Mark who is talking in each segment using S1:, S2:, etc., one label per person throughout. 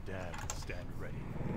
S1: damned stand ready.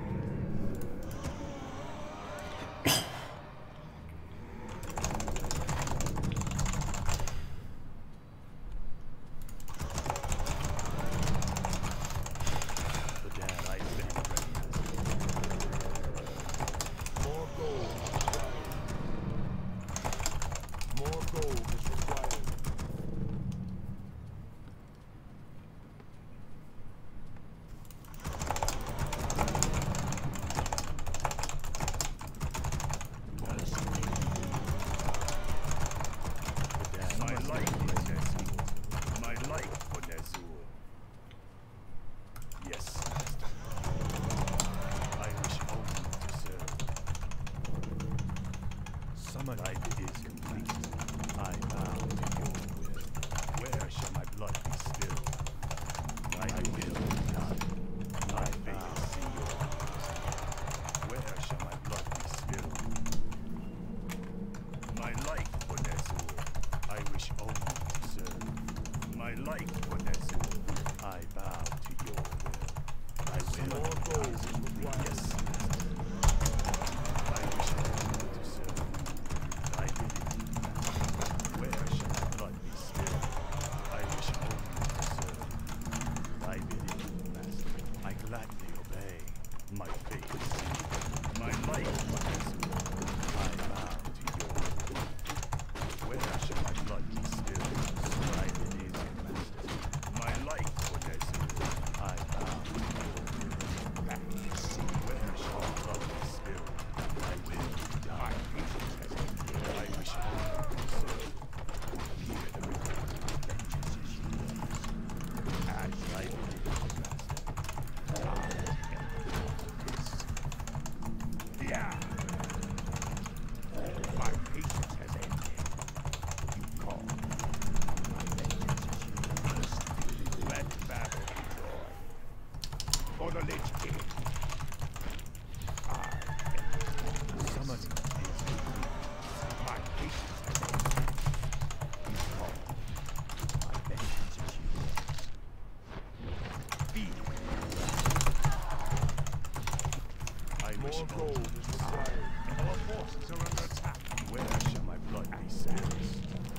S2: More gold is required. Our forces are under attack.
S1: Where shall my blood be spilled?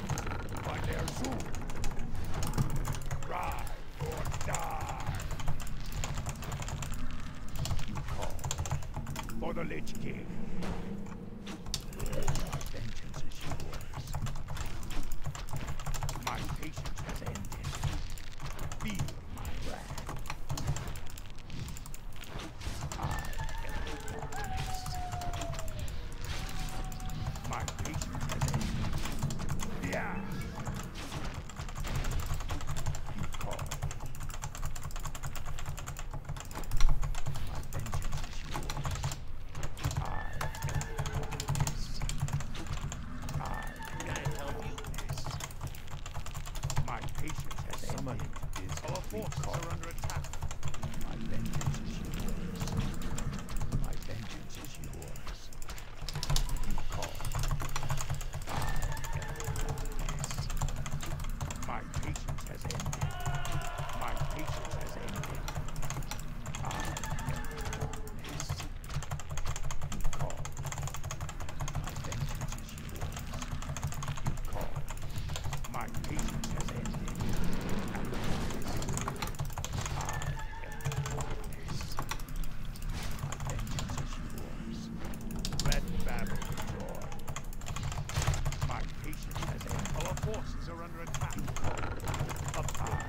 S2: By their soon. Ride or die. You call for the Lich King. My vengeance is yours. My patience has ended. Feel my wrath. My patience has ended. Yeah. You call. My vengeance is yours. I can I help you? My patience has ended. Our forces are under attack. My vengeance is yours. My vengeance is yours. You call. My patience has ended. My patience has ended. I am darkness. You call. My vengeance is yours. You call. My patience has ended. I am darkness. My vengeance is yours. Let battle joy. My patience has ended. Our forces are under attack. Up high.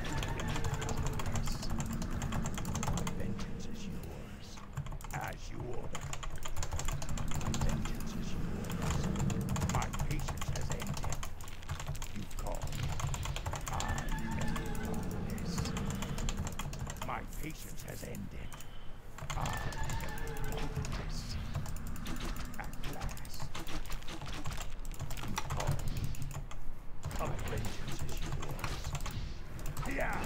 S2: My vengeance is yours. As you order. My vengeance is yours. My patience has ended. You call. I am darkness. My patience has ended. I am darkness. At last. You call. My vengeance is yours. Yeah.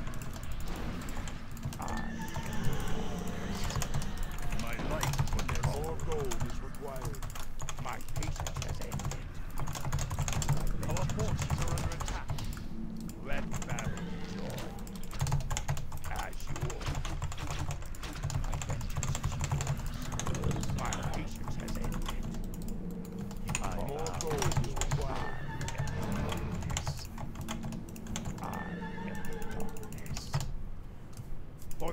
S2: I am darkness. My life for this. More gold is required. My patience has ended. Our forces are under attack. Let battle joy. As you order.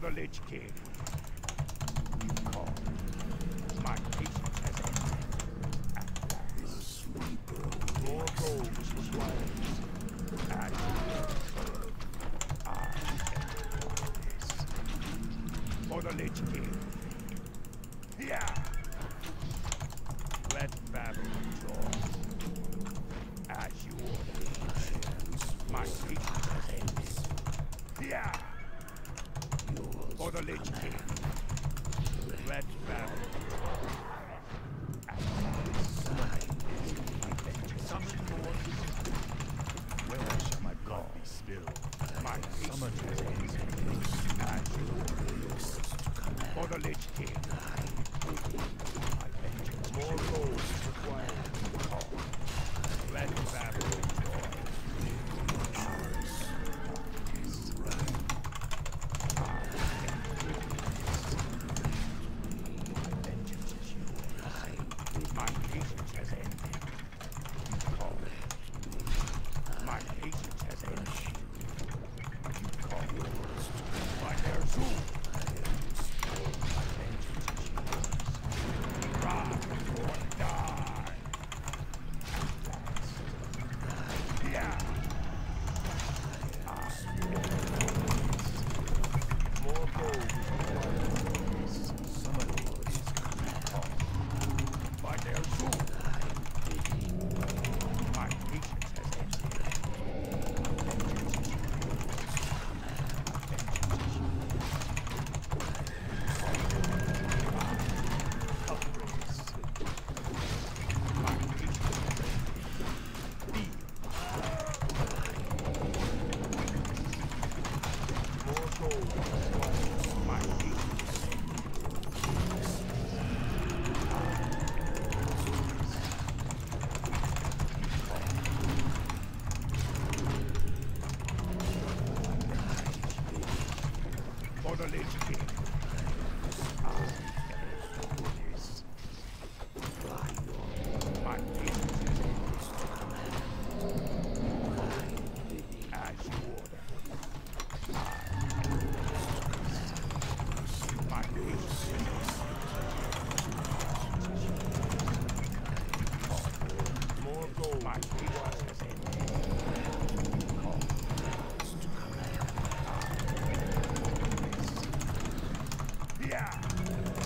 S2: the Lich King. You call. My patience has ended. At last. More gold required. At I am this. For the Lich King. Yeah. Let battle rejoice. As you order. My patience has ended. Yeah. For the Lich King. Let battle rejoice. Summon more. Where shall my blood be spilled? My patience has ended. As you order. For the Lich King. My vengeance. More gold required. Let battle rejoice. My patience has ended. You call it. My patience has ended. You call it. My Ner'zhul. My vengeance is yours. Rise or die. Yeah. More gold. My Ner'zhul. My patience has ended. My patience has ended. Be. More gold. My patience has ended. For the Lich King. My patience has ended. As you order. My patience has ended. More gold. My patience has ended. Yeah.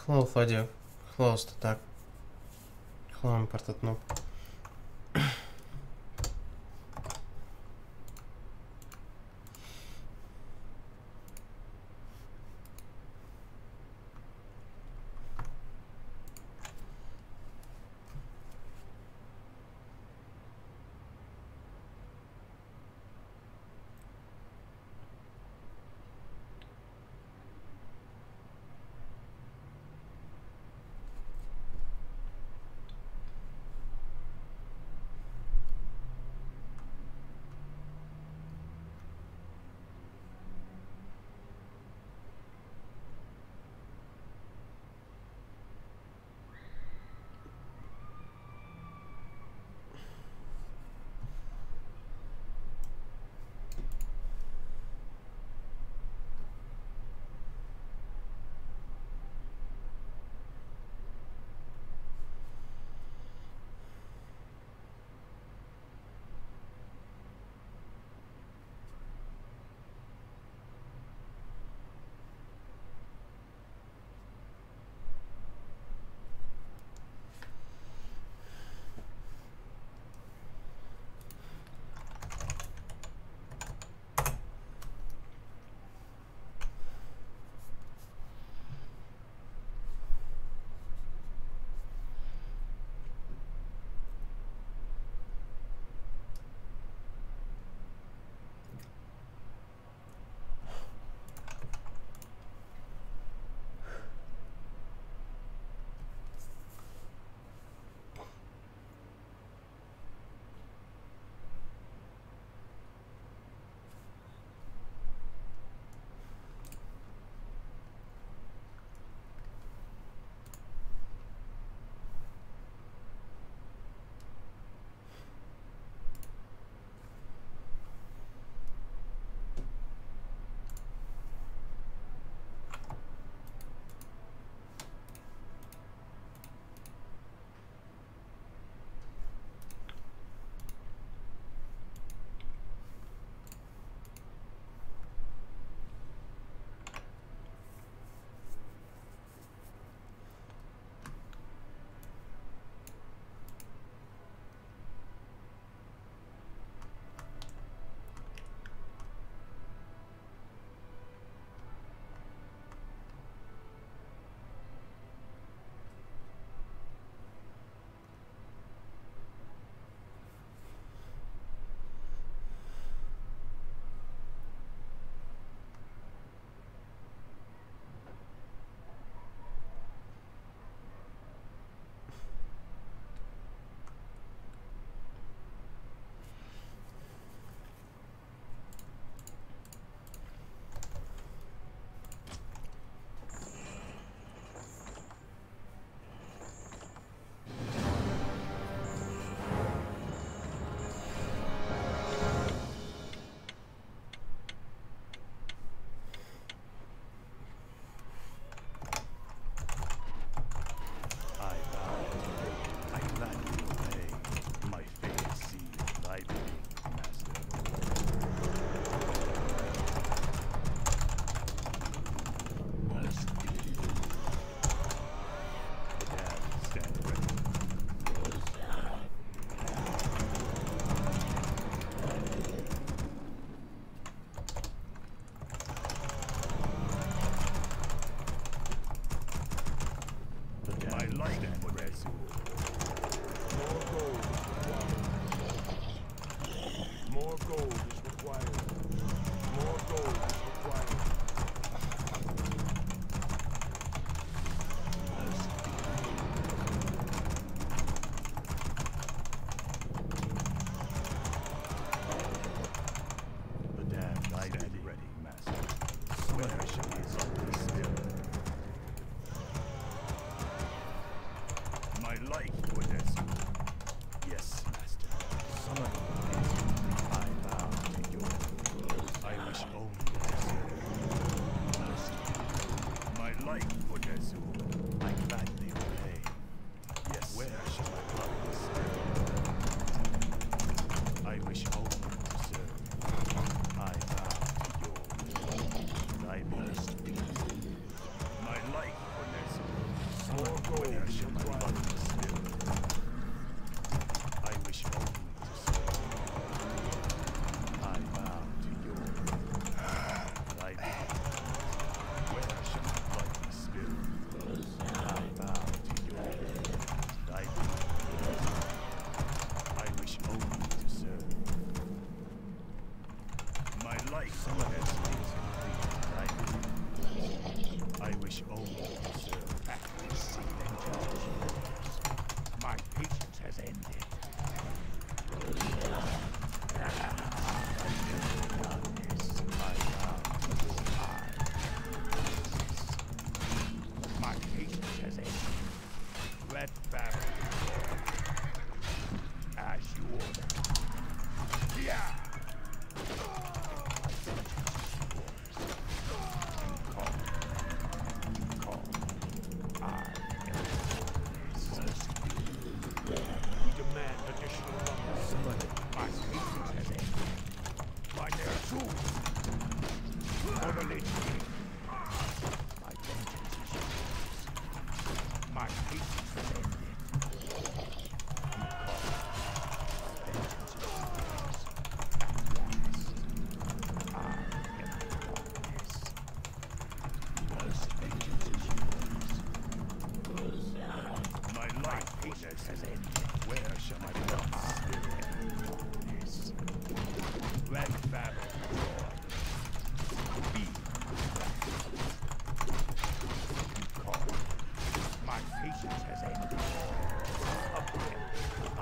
S3: Close audio. Closed, так. Хлам imported noob.
S2: Where shall my blood be spilled? I wish only to serve. I bow to your thy being. Where shall my blood be spilled? I bow to your thy being. I wish only to serve. My life has been complete. Thy being. I wish only to serve. My patience has ended. My patience has ended. Let battle as you order. Yeah. Where shall my blood spill? Let battle be. My patience has ended. Again, I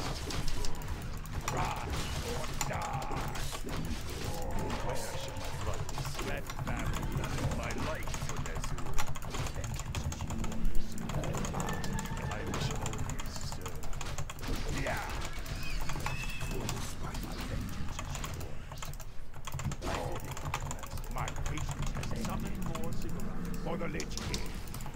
S2: rise or die. Where shall my blood be spilled? Let battle my life for Nezur. Vengeance is yours. I wish only to serve. Yeah. My vengeance is yours. My patience has ended. Summon more cigarettes. For the Lich King.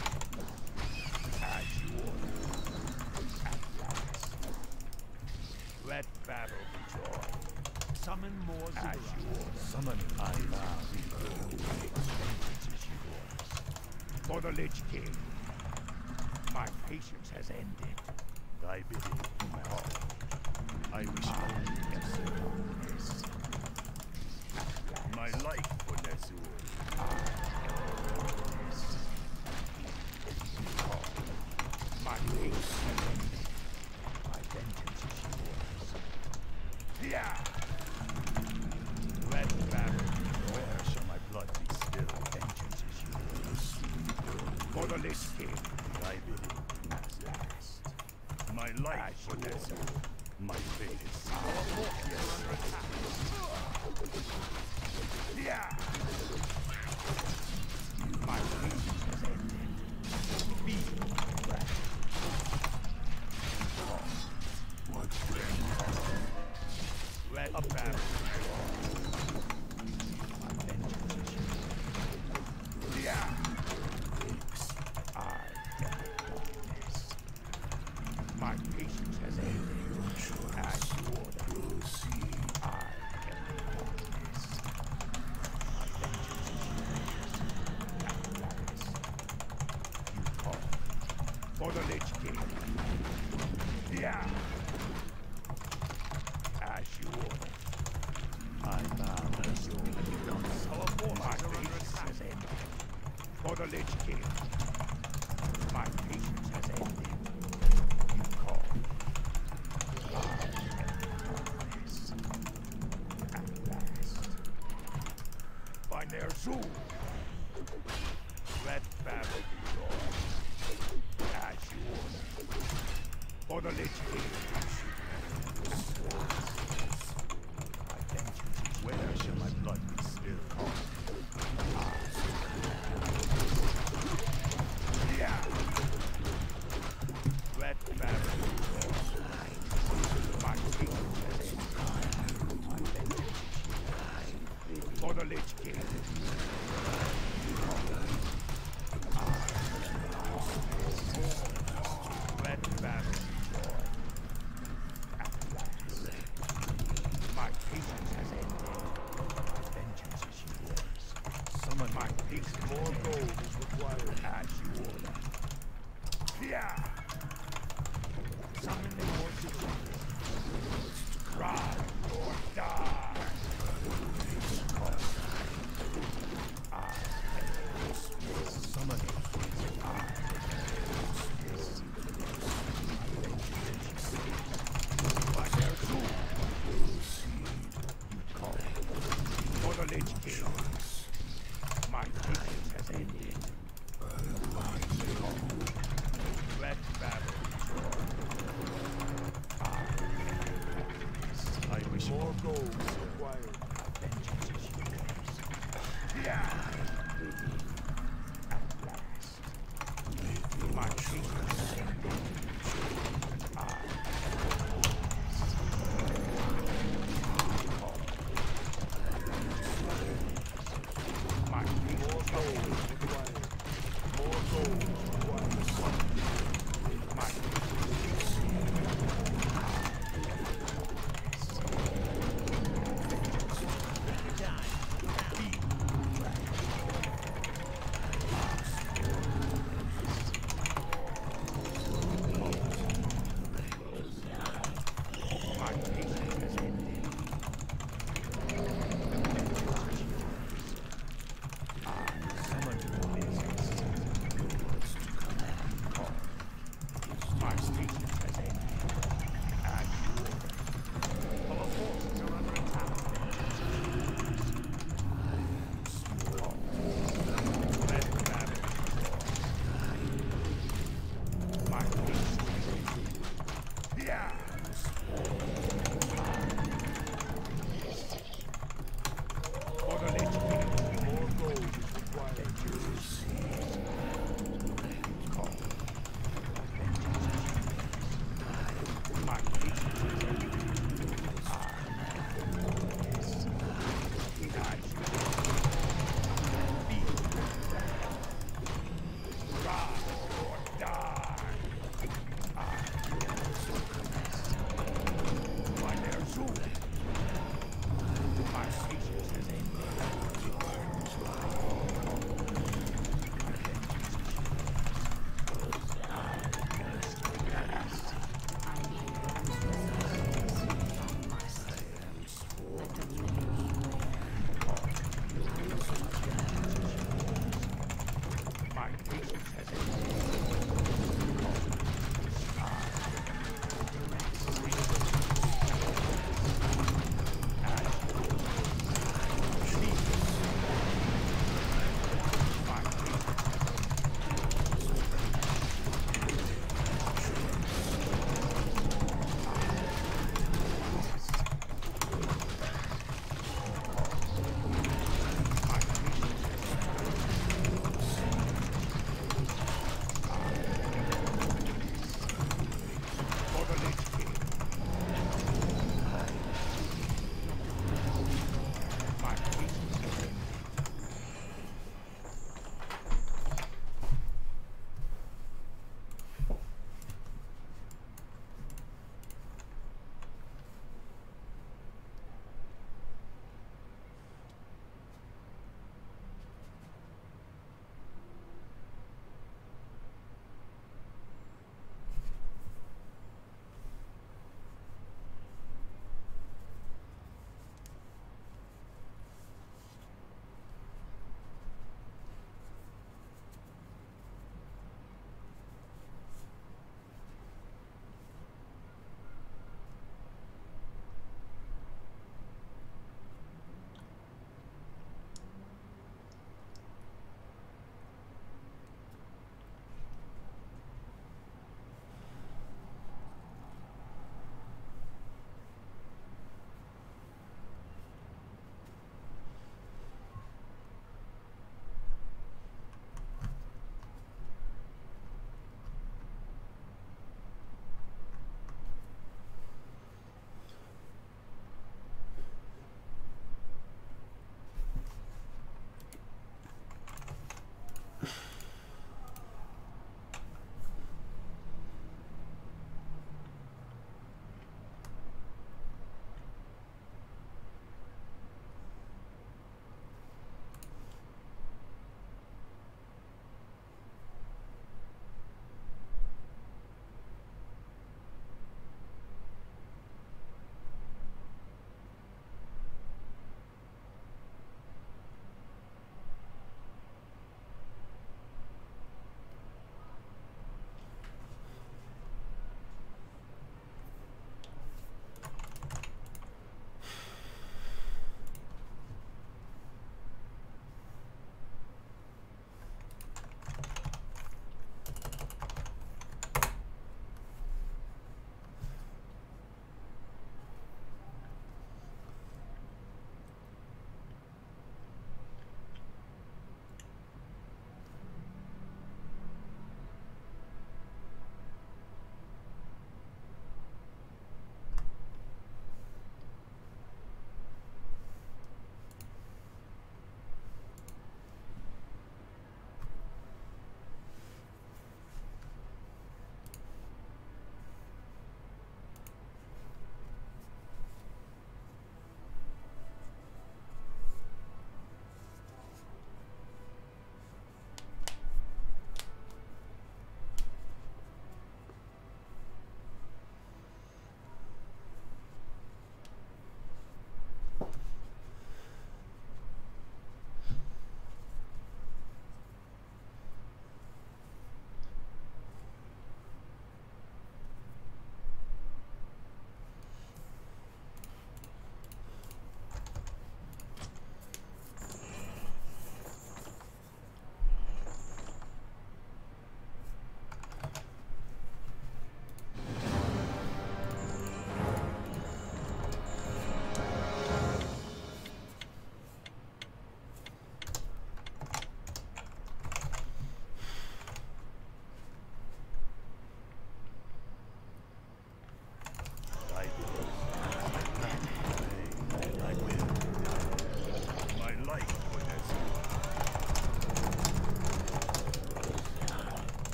S2: As you order. At last. Let battle be joy. Summon more cigarettes. As you order. Summon I vow. Vengeance is yours. For the Lich King. My patience has ended. Thy bidding, Master. I wish only to serve. My life for Nezur. My patience has ended. My vengeance is yours. Yeah. Let battle. Where shall my blood be spilled? My vengeance is yours. For the Lich King. Thy bidding at last. My life for Nezur. My fate is sealed. Yeah. My patience has ended. Be wrath. What friend? Let a battle. My vengeance is yours. Yeah. I am darkness. My patience has ended. As you order. I am darkness. My vengeance is yours. At last. You call for the Lich King. Yeah. As you order. I bow as your evidence. My patience has ended. For the Lich King. My patience has ended. You call. I am darkness. At last. By Ner'zhul. Let battle be yours. As you order. For the Lich King. My vengeance is where shall my blood be spilled? Yeah. Let battle be yours. My patience has ended. My vengeance is yours. For the Lich King. Let battle be yours. Yeah. Summon the forces. Ride or die.
S1: Summoning.
S2: For the Lich King. My patience has ended. Let battle be joy.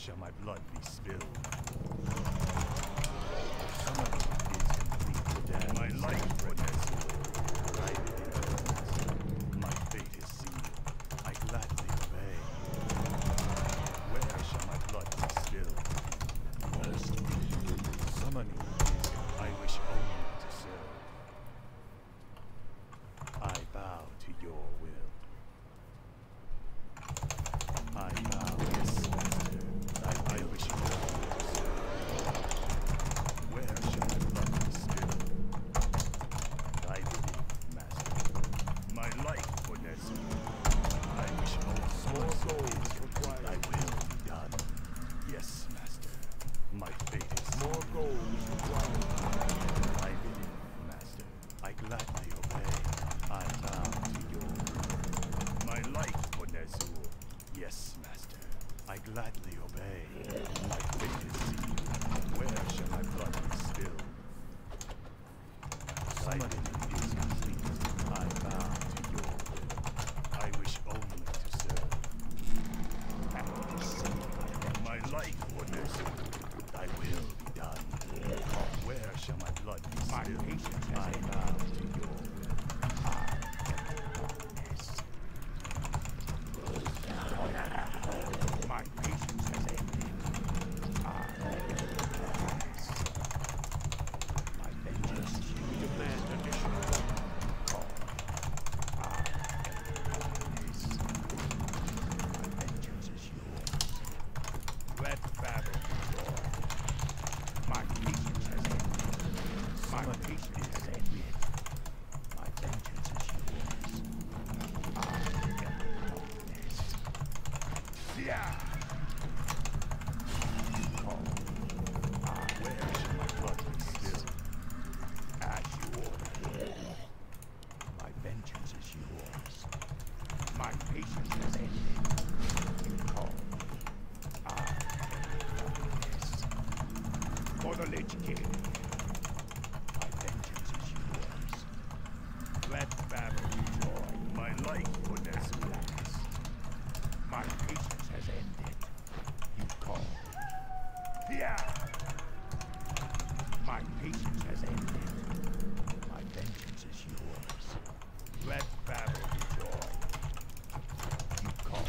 S2: shall my blood be spilled? Summoning is complete. Damn my life for Nessie. My fate is sealed. I gladly obey. Where shall my blood be spilled? Summoning is I wish only to serve. I bow to your will. I bow, yes, master. I wish only to serve. Where shall my blood be spilled? I believe, master. My life for Nessie. I wish only more souls required. Thy will be done. Yes, master. My fate is more gold required. I believe, master. I gladly obey. I bow to your will. My life for Nessie. Yes, master. I gladly obey. My fate is sealed. Where shall my blood be spilled? Summoning is complete. I bow to your will. I wish only to serve. My life for Nessie. Thy will be done. Where shall my blood be spilled? I bow to your will. My patience has ended. My vengeance demands additional call. My vengeance is yours. Let battle be yours. My patience has ended. My patience has ended. My vengeance is yours. Yeah. Where shall my blood be spilled? As you order. My vengeance is yours. My patience has ended. You call. For the Lich King. My vengeance is yours. Let battle be joy. My life for Nessie. My patience has ended. You call. Yeah. My patience has ended. My vengeance is yours. Let battle be joy. You call.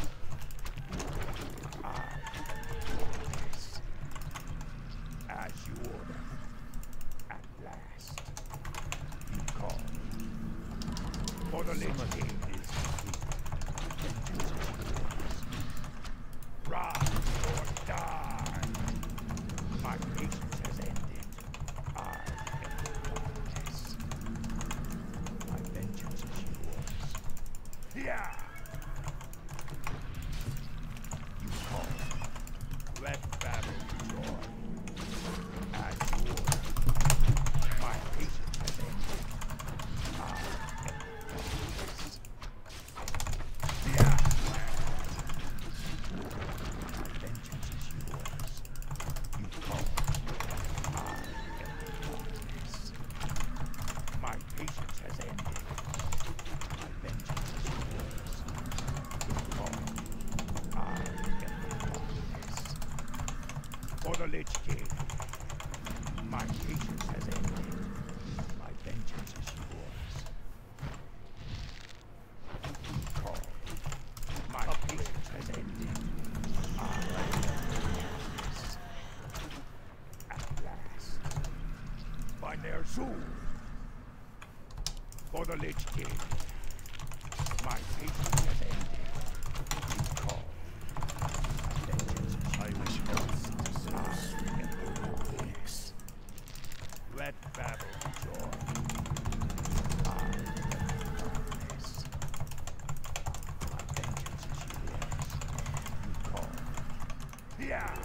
S2: I this. As you order. At last. You call. For the Lich King is complete. Vengeance is yours. Rise or die. My patience has ended. I am this. My vengeance is yours. Yeah. You call. Let battle be joy. As you order. My patience has ended. I am this. Yeah. Vengeance is yours. You call. I am this. My patience has ended. My vengeance is yours. You call. I am this. For the Lich King. My patience has ended. My vengeance is yours. You call. My patience has ended. At last. By Ner'zhul. For the Lich King. My patience has ended. You call. My vengeance is I wish only to serve. Let battle be joy. I am this. My vengeance is yours. You call. Yeah.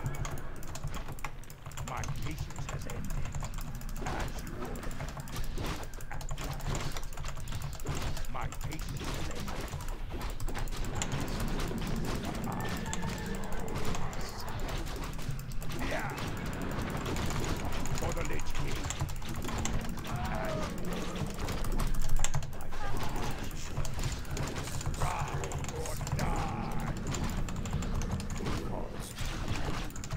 S2: My patience has ended. As you order. At last. My patience has ended. Yeah. For the Lich King. As you order. My vengeance is yours. Rise or die. You call.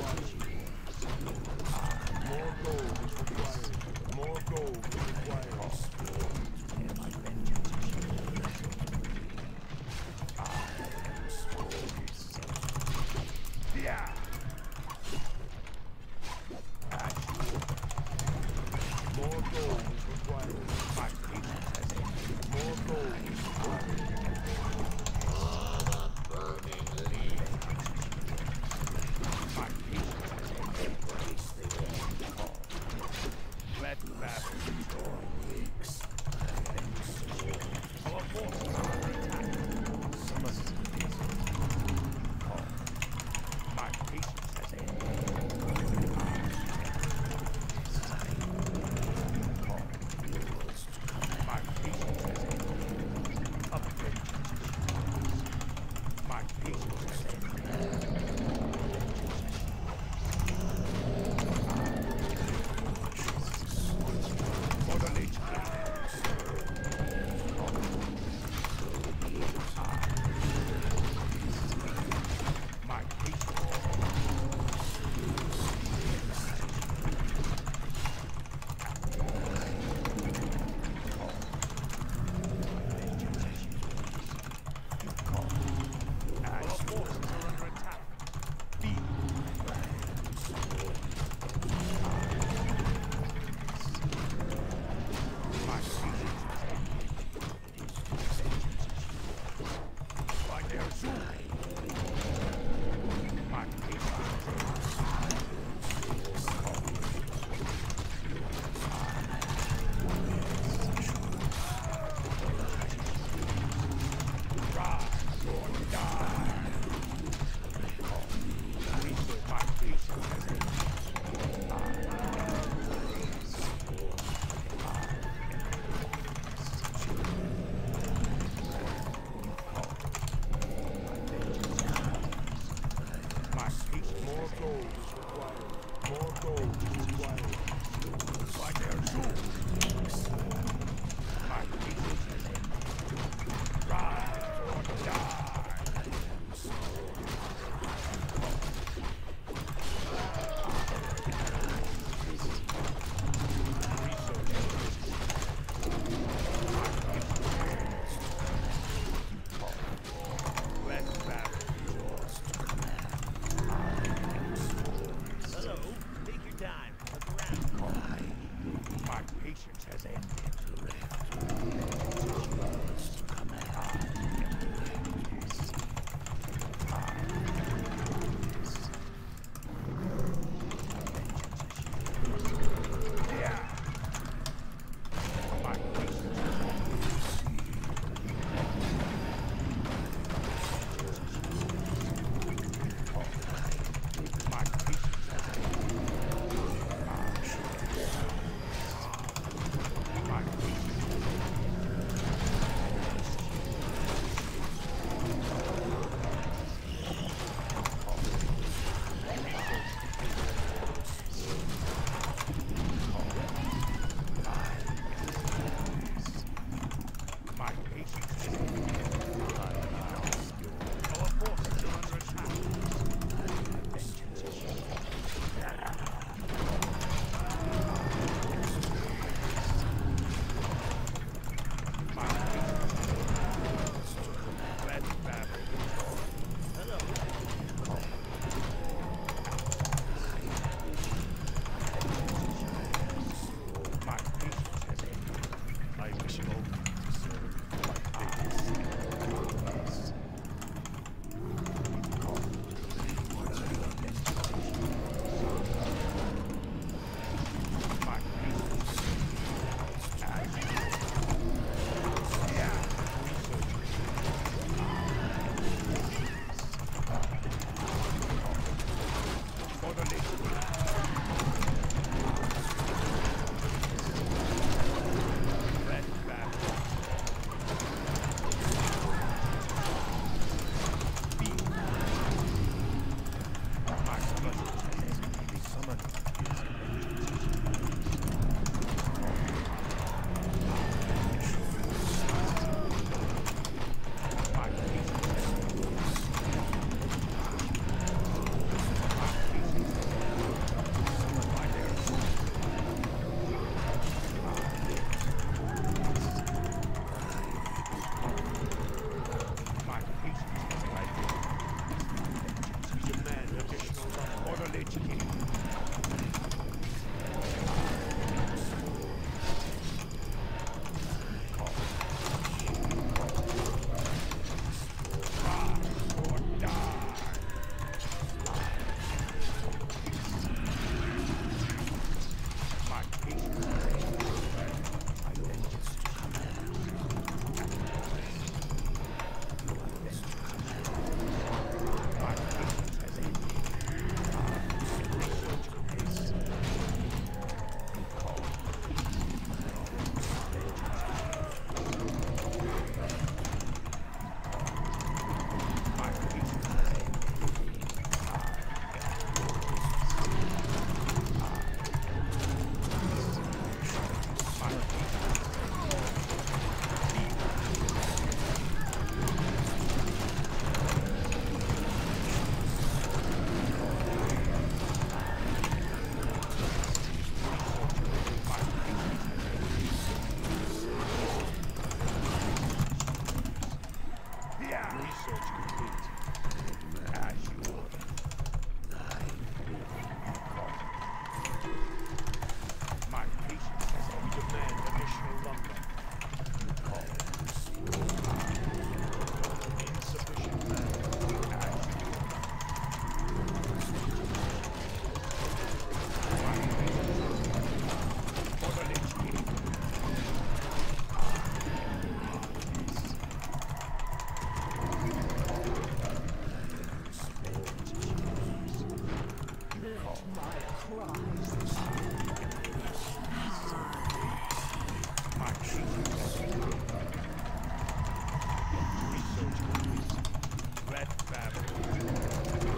S2: More gold is required. More gold is required. Yeah. More gold is required. My patience has ended. More gold is required.
S4: Burning leaf.
S2: My patience has ended. Let battle destroy. Our forces are under attack. My patience has ended. My patience has ended. A vengeance is yours. My patience has ended. For the Lich King. My patience has ended. Our forces are under attack. Feel. My patience has ended. By their zoom. My patience has ended. Rise or die. My patience has ended. My patience. More gold is required. More gold is required. By their zoom. My patience has ended. Rise or die. Let battle be yours.
S1: Hello. Take your time. Look around.
S2: My patience has ended. My patience has been research always. Red Babylon.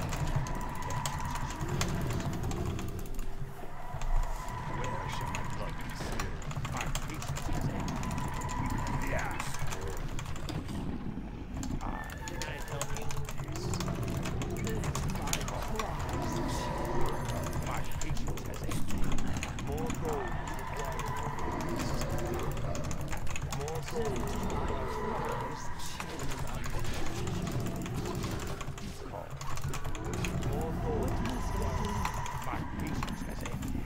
S2: Where shall my blood be spilled? My patience has ended. Yeah.
S1: Can I help you?
S2: My patience has ended. More gold is required. More gold is required. Call. More gold is required. My patience has ended.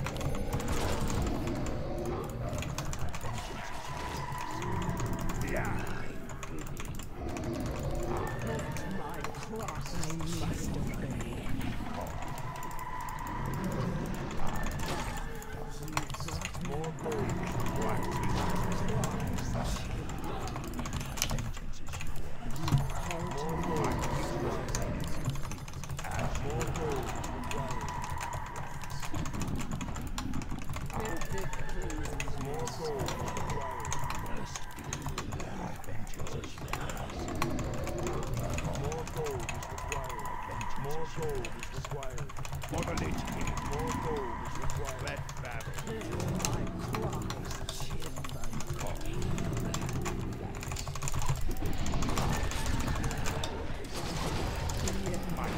S2: Yeah. More gold is required. Vengeance is yours. More gold is required. As more gold is required. More gold is required. My vengeance is yours. More gold is required. More gold is required. For the Lich King. More gold is required. Red Babylon. My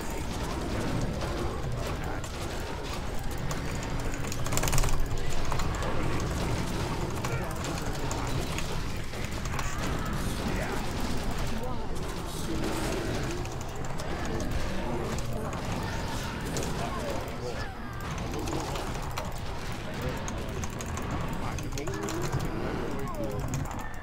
S2: My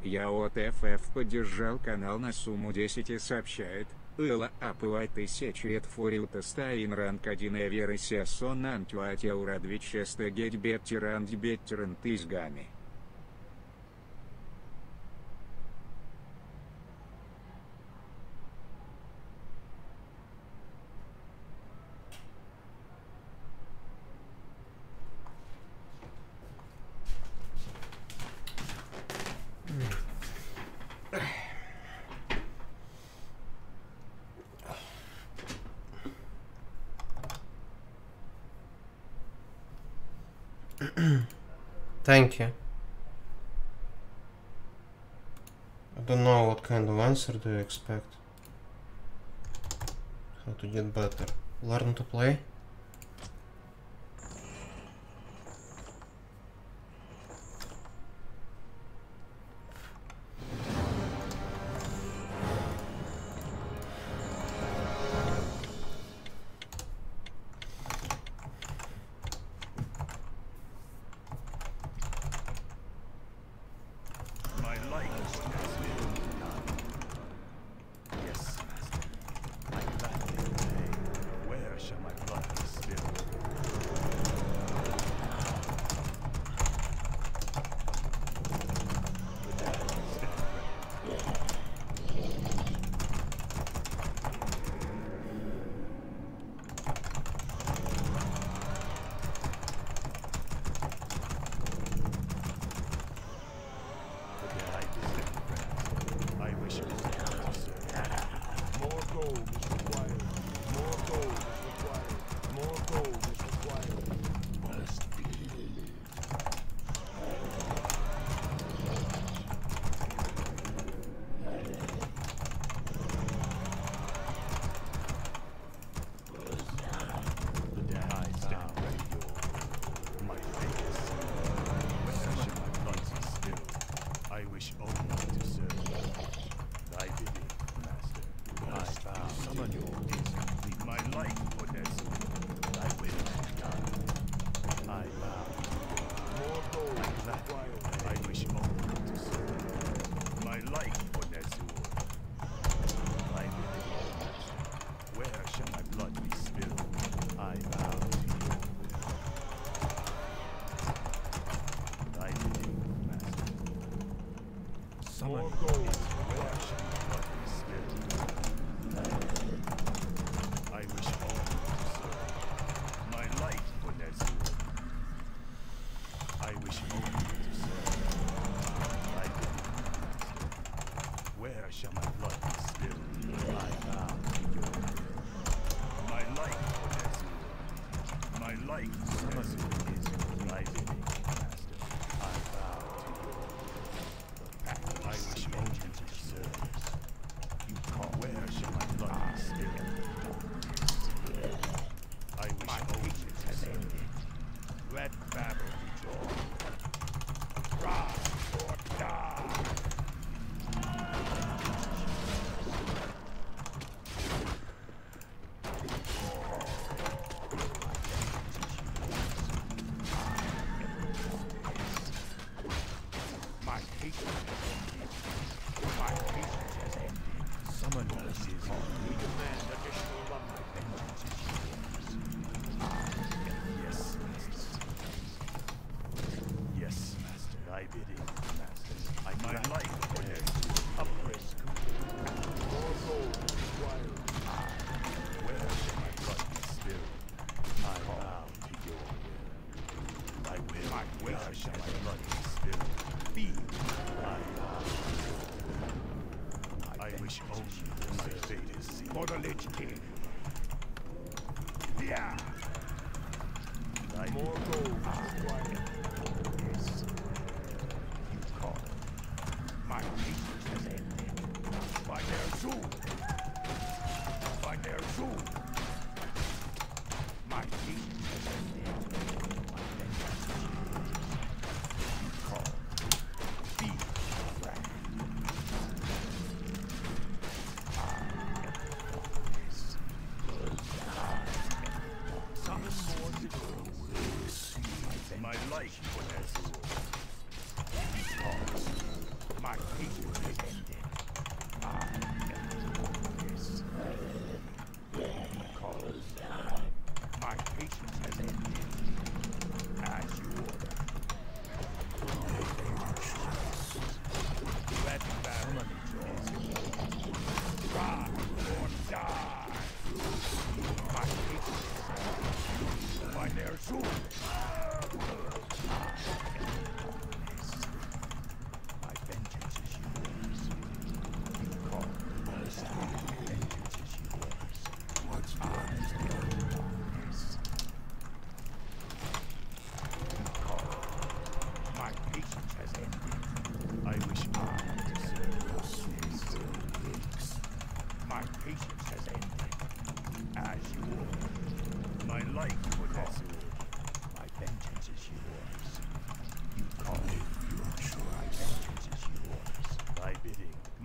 S4: Я от FF поддержал канал на сумму 10 и сообщает: Ила апывай тысячу et фориута стаин ранг 1 эверися сон антуатеура двичеста геть беттеранд беттерант изгами.
S3: Thank you. I don't know what kind of answer do you expect. How to get better. Learn to play?
S2: My life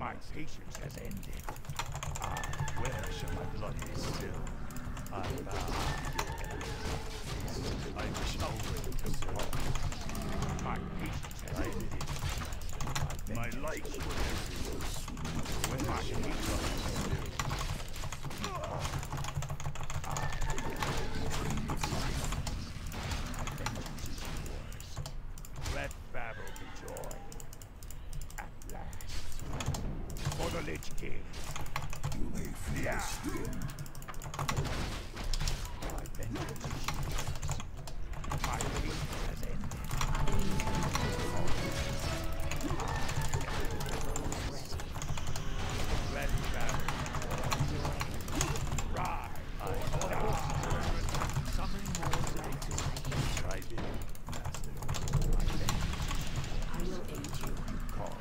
S2: My patience has ended. Where shall my blood be still? I vow. I wish only to fall. My patience has ended. My life would have been sweet. When my patience is still. Let battle be joy. At last. For the Lich King. You may fear still. My vengeance is yours. My patience has ended. Let battle be joy. Rise. Summon more light. I did, Master. My vengeance is yours.
S5: I will aid you.
S2: Call.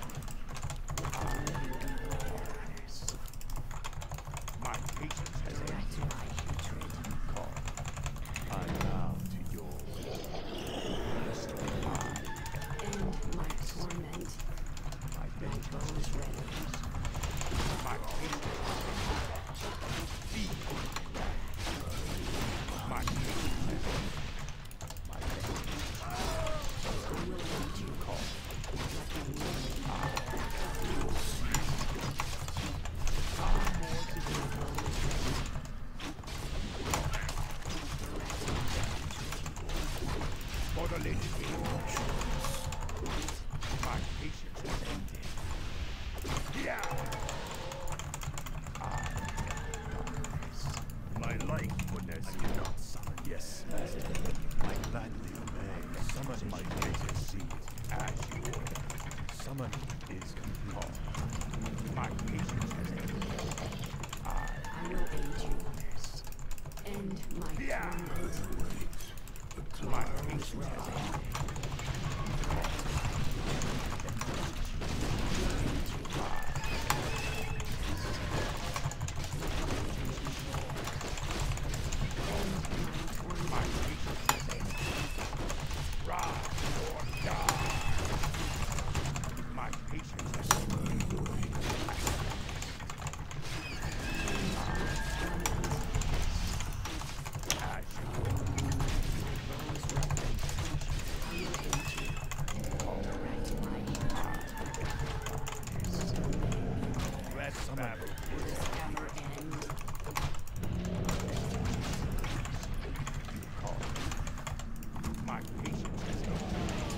S2: My patience has ended.
S5: Direct my hatred.
S2: Call. I bow to your will.
S5: End my torment.
S2: My
S5: My
S2: vengeance
S5: bow
S2: is
S5: is
S2: yours.
S5: ready.
S2: My patience has ended. Feed. My patience has ended. My vengeance.
S5: I will aid you.
S2: Call.
S5: Let me live.
S2: For the Lich King. My patience has ended. Yeah. My life would have been not summoned. Yes, Master. I gladly obey. Summon my greatest seed. As you order. Summon is complete. My patience has ended.
S5: I will aid you. End my torment.
S2: My patience has ended. My patience has ended. Rise or die. My patience has ended. As you order. Let battle
S5: Never end.
S2: call. My patience has ended.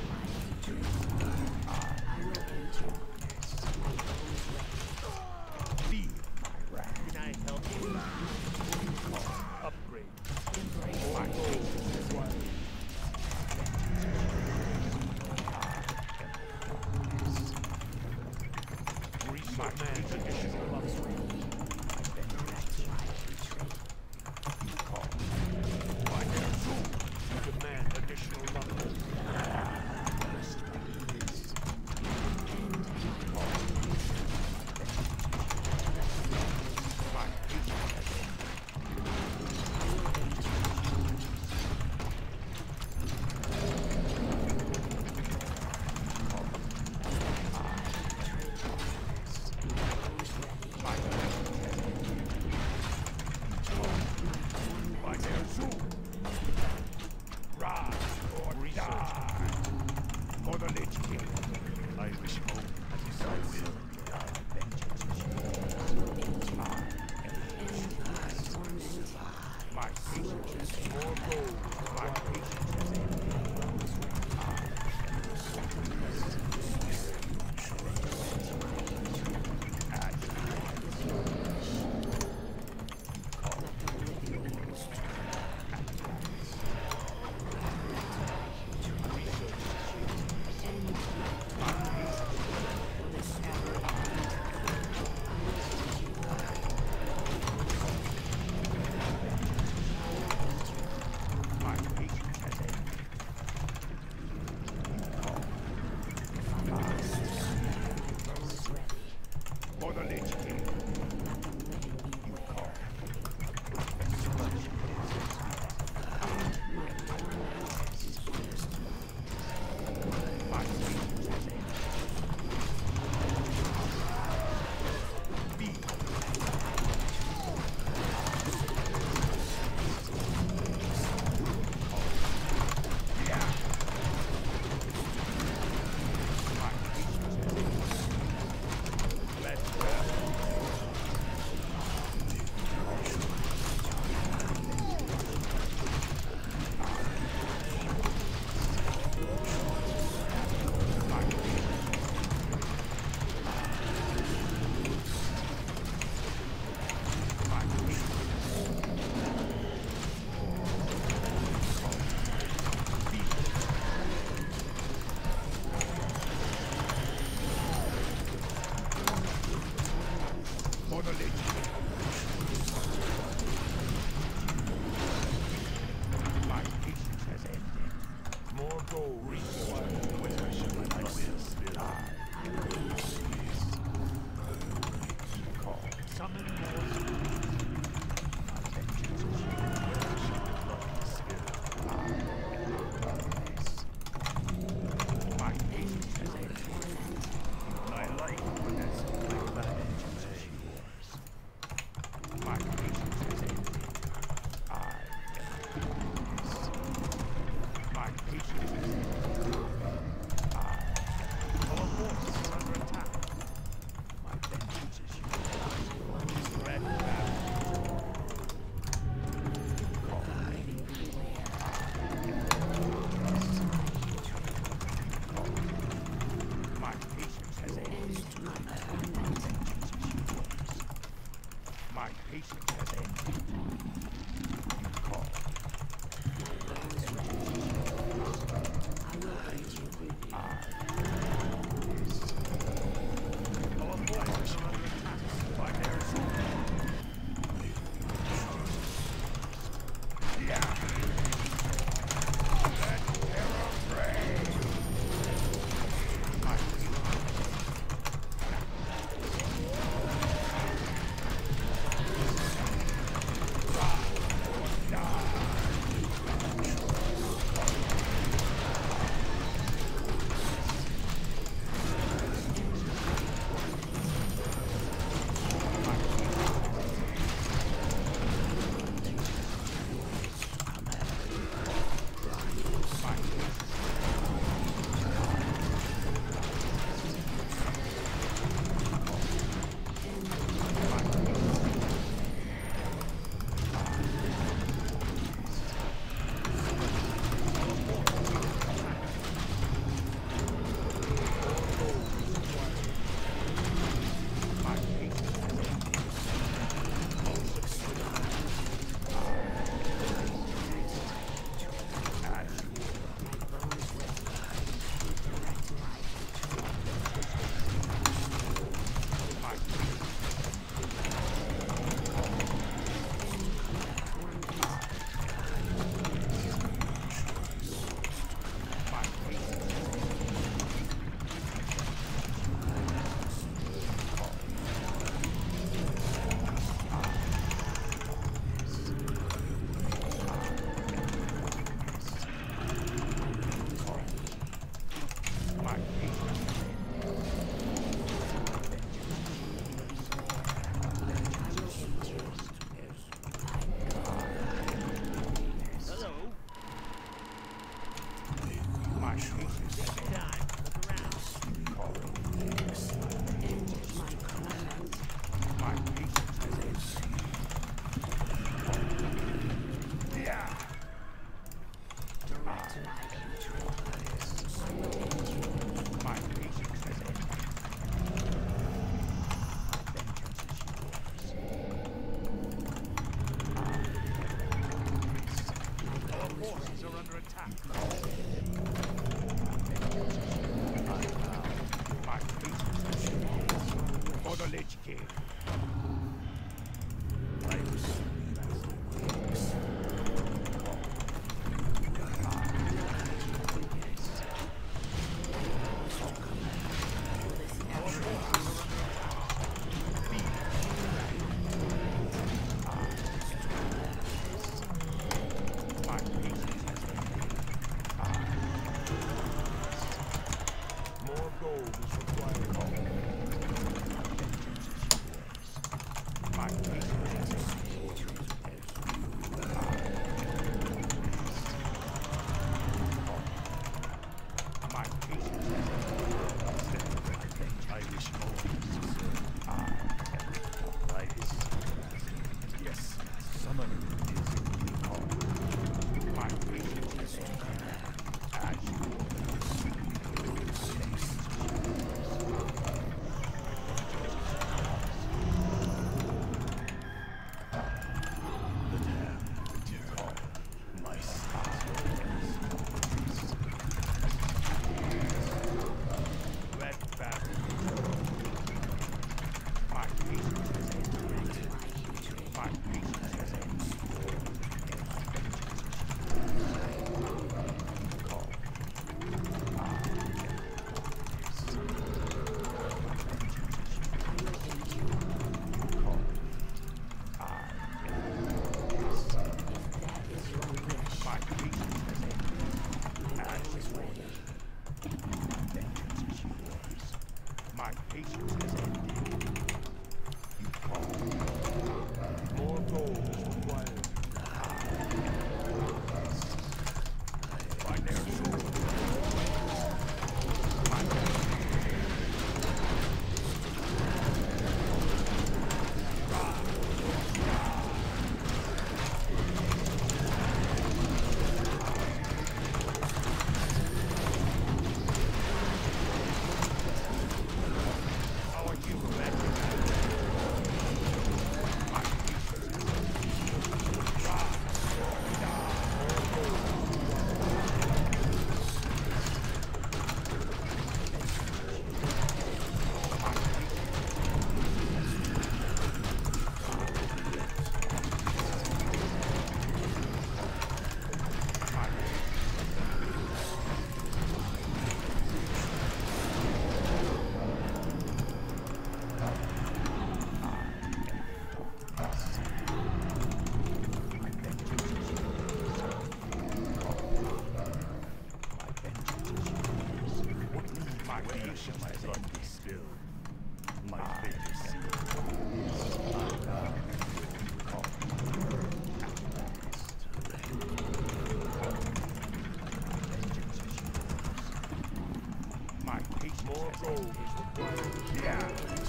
S5: I will aid you. My bow is ready.
S2: Feel my wrath.
S1: Can I help you?
S2: Upgrade.
S5: Embrace
S2: My patience has ended. My man's additional loves
S5: ready. Direct my hatred.
S2: call. My air soul. Demand additional love.
S5: End
S2: My patience has ended.
S5: I will aid you.
S2: My patience has ended. My air soul. Rise or die. For the Lich King. I wish only that is thy will. Thy vengeance is yours. My patience has ended. My patience has ended. My patience has ended. Lich King. Life's more gold is required. My patience is my patience I wish more. Yes, summoning is called. My patience is as you my patience has ended. You call. More gold is required. By their sword. My how are you, man? Where shall my blood be spilled? My fate is sealed. My patience more gold is required. Yeah.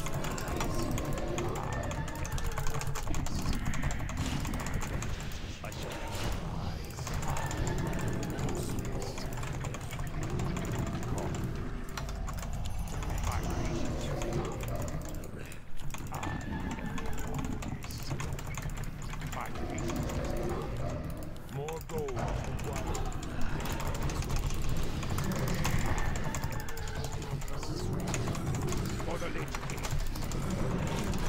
S2: I shall more gold for the Lich King.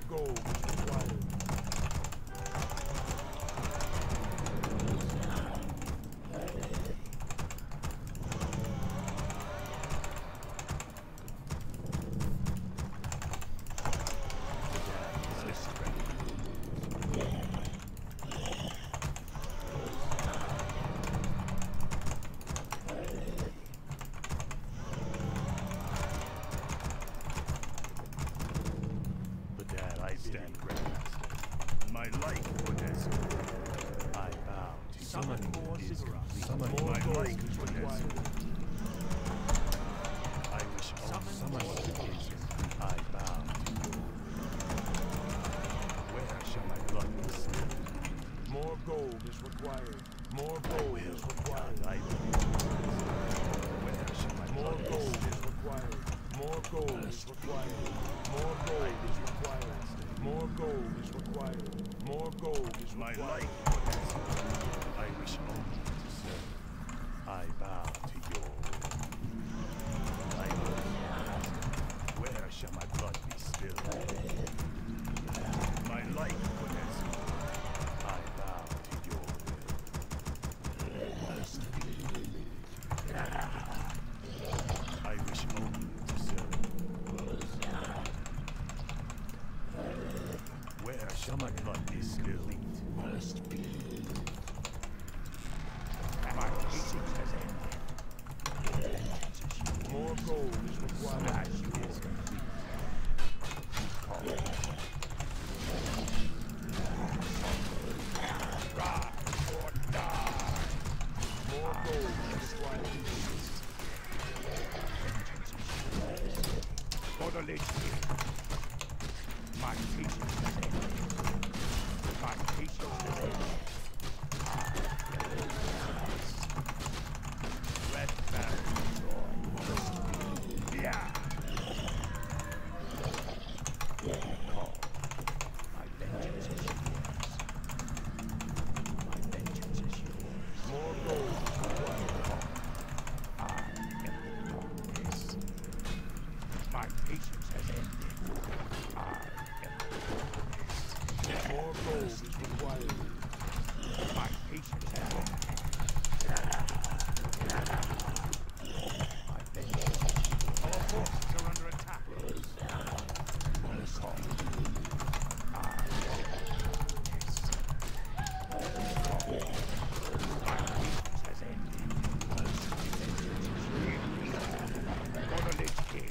S2: gold is required. Stand grandmaster. My life for this. I bow to summon more cigarettes. Summon my life for this. I wish summon is. I bow to you. Where shall my blood be spilled? More gold is required. More gold is required. Where shall my more gold is required? More gold is required. More gold is required. More gold is required. More gold is my life. I wish only to serve. I bow to your will. I will. Where shall my blood be spilled? My life for this. I bow to your will. I wish only to serve. Where shall my blood be spilled? Must be. My patience has ended. More gold is required. Is complete. Rise or die. More gold is required. For the Lich King. My patience has ended. My patience has ended. Red Baron destroyed. Yeah. Call. My vengeance is yours. My vengeance is yours. More gold is required. I am victorious. My patience has ended. More gold is required. My patience has ended. My vengeance. Our forces are under attack. Call. My patience has ended. For the Lich King.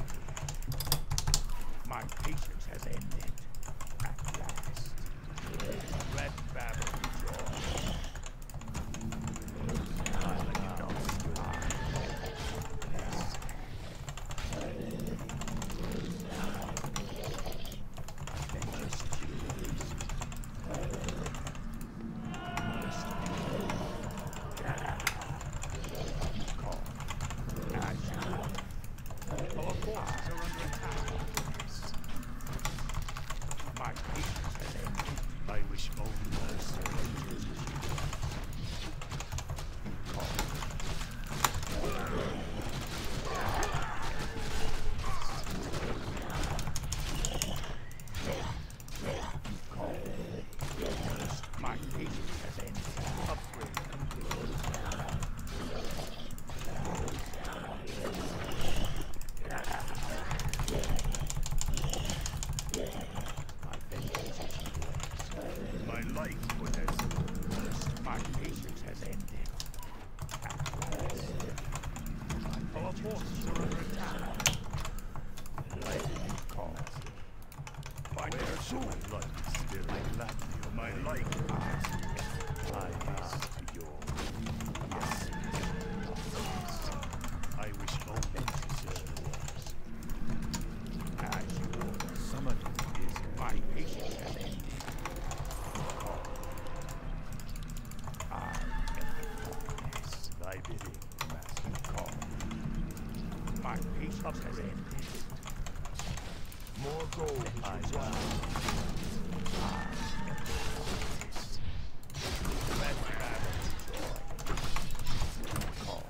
S2: My patience has ended. At last. Red Baron joy. I let you know. Our forces are under attack. My patience has ended. I wish only to serve. My patience has ended. Upgrade complete. My life for this. My patience has ended. Our forces are under attack. Lightning calls. Where shall my blood be spilled? I gladly for my life for this. I bow to your yes. I wish only to serve. As you summon is my patience has ended. I am victorious. Thy bidding, Master. Call. My patience has ended. More gold is required. I am victorious. Red Baron joy. Call.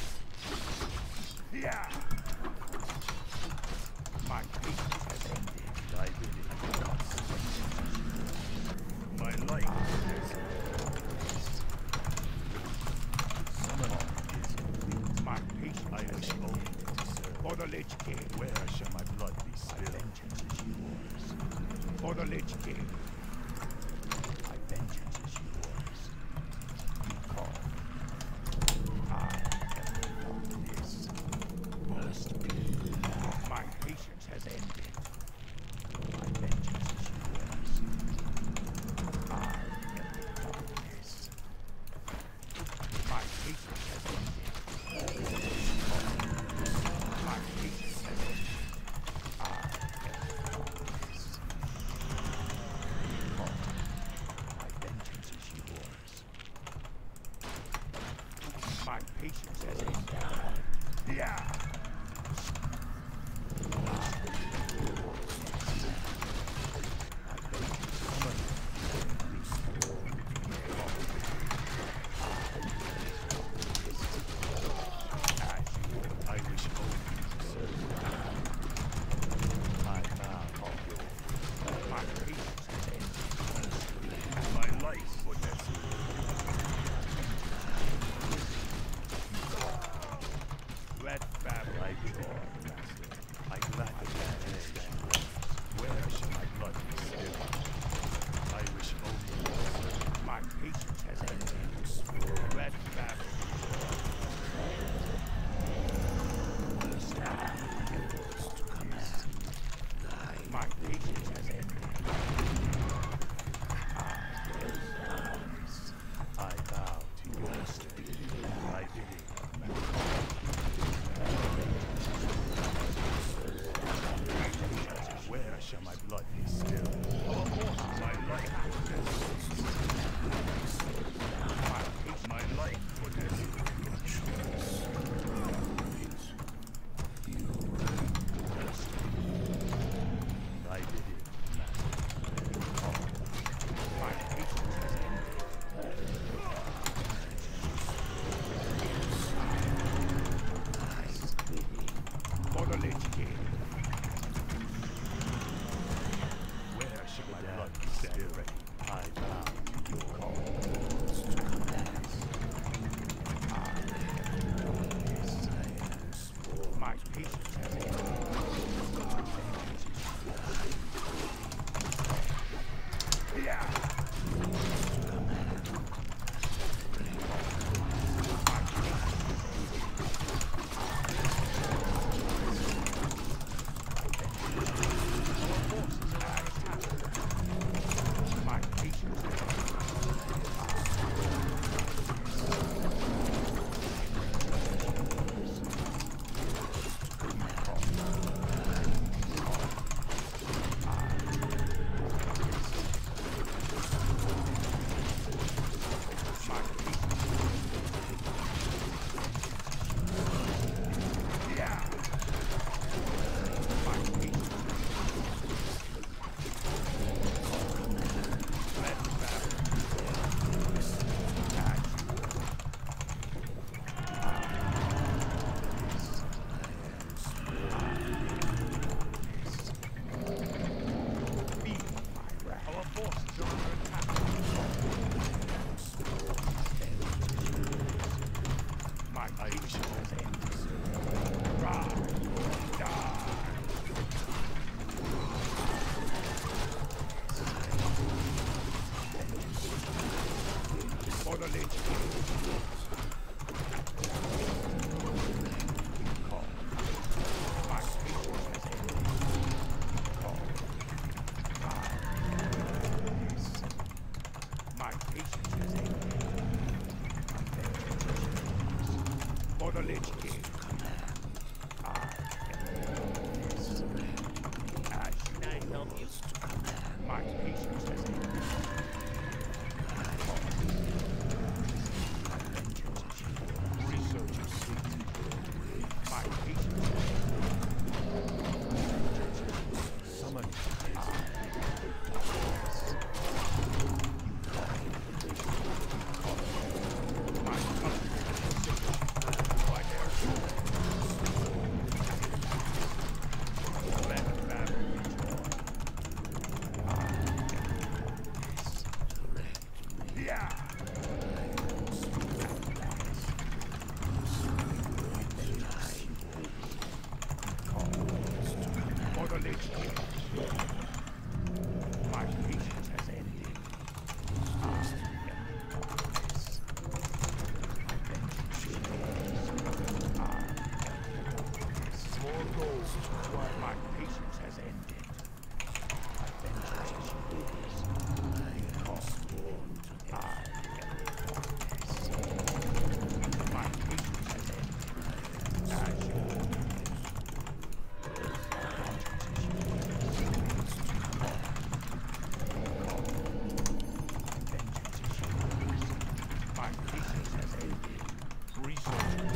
S2: Yeah. My patience has ended. Thy bidding, Master. For the Lich King. Where shall my blood be spilled? My vengeance is yours. For the Lich King. My vengeance is yours. You call. I am the darkness. Must be. My patience has ended. My vengeance is yours. I am the darkness. My patience has ended. My patience has ended. I am the darkness. My vengeance your goals while my patience has ended. My vengeance is yours. I am darkness. My patience has ended. As yours. My patience has ended. Resources.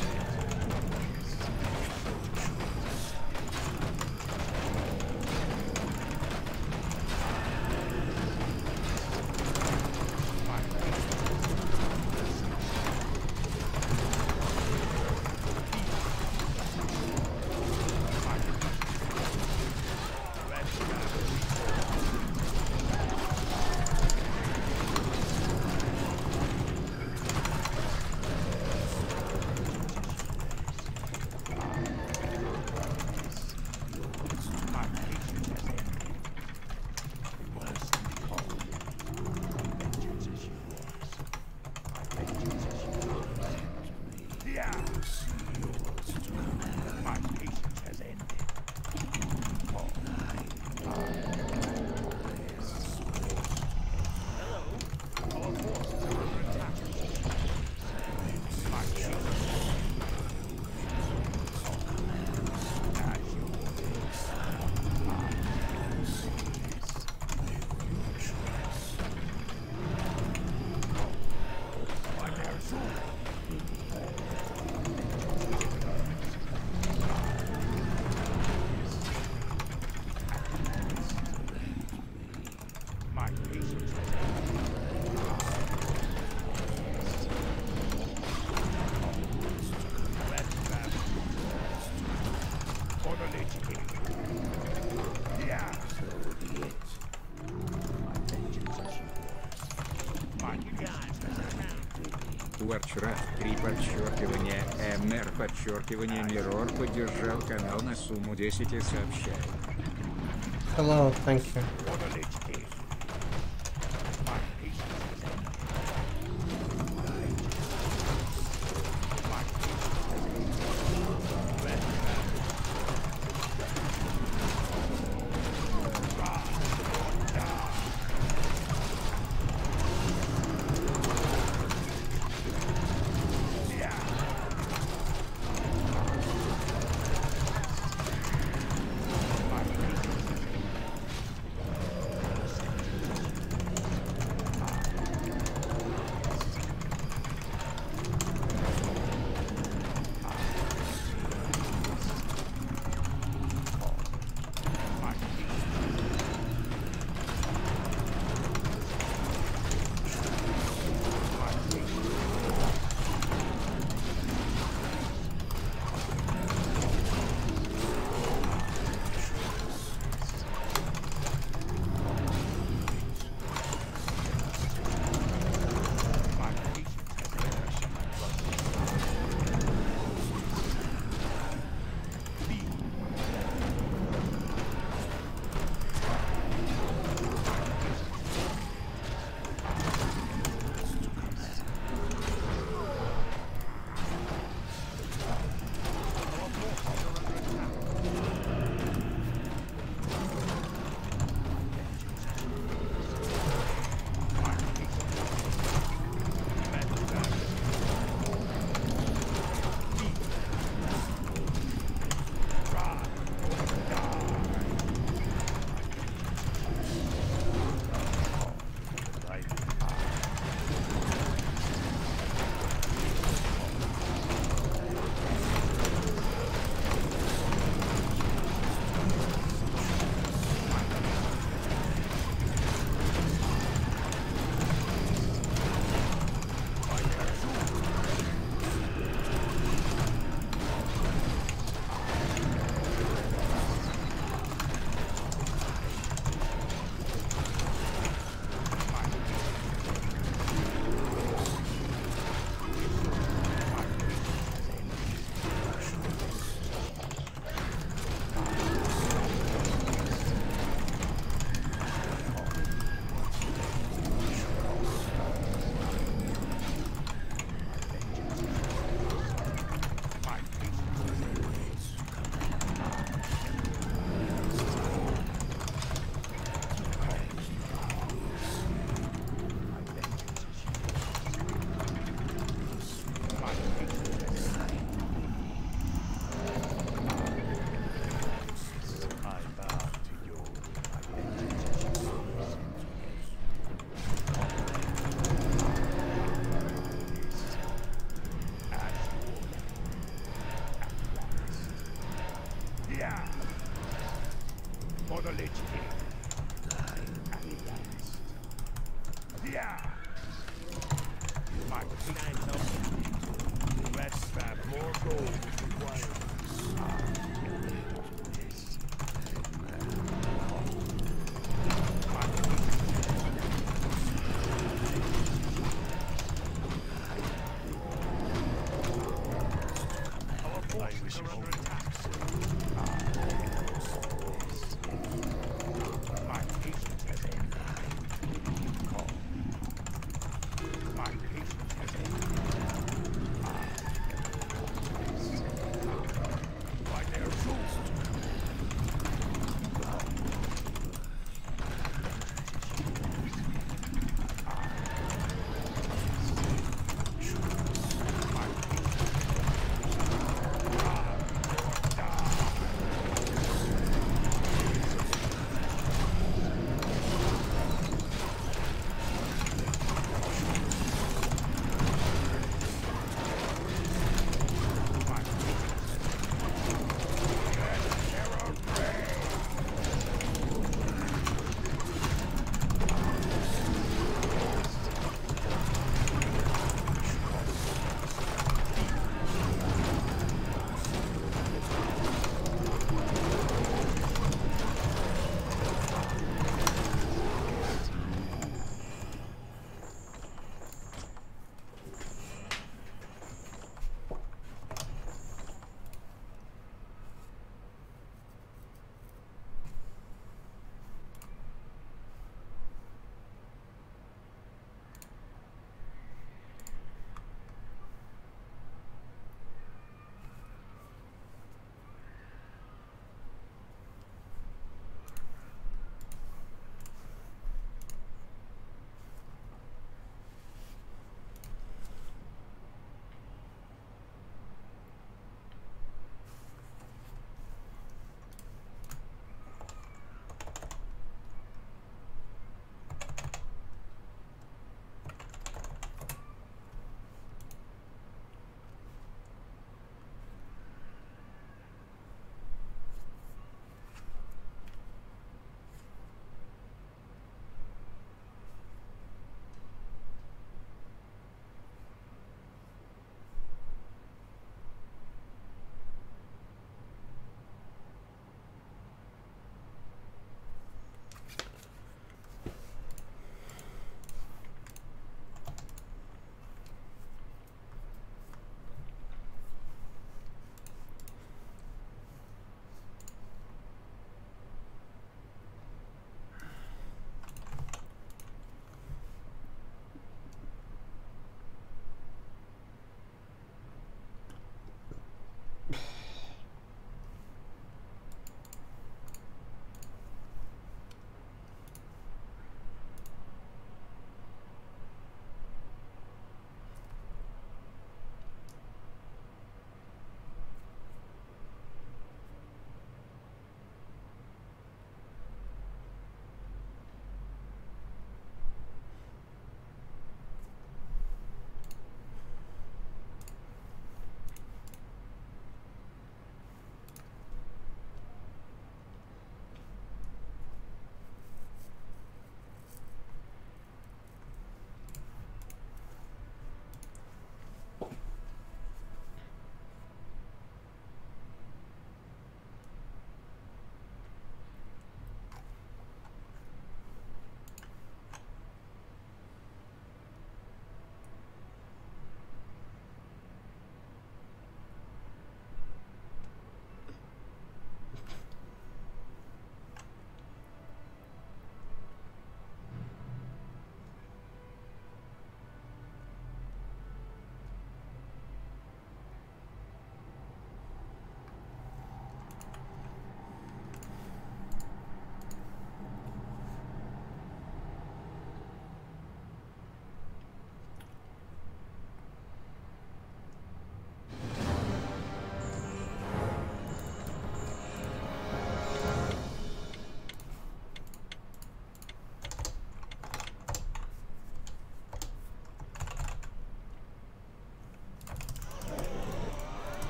S4: Warcraft 3 подчеркивание МР подчеркивание Mirror поддержал канал на сумму 10 и сообщает.
S3: Hello, thank you.
S2: Yeah. For the Lich King. At last. Yeah. My
S1: Time help.
S2: Let's have more gold required. Our forces are under attack. My patience has ended. My patience has ended. Like there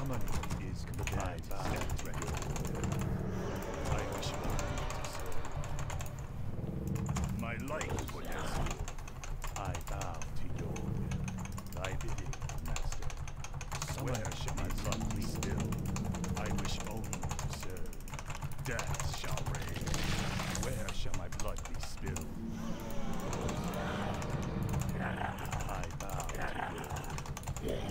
S2: Summoning is complete. Stand ready. I wish only to serve. My life for Yasuo. I bow to your will. Thy bidding, Master. Where shall my blood be spilled? I wish only to serve. Death shall reign. Where shall my blood be spilled? I bow to your will.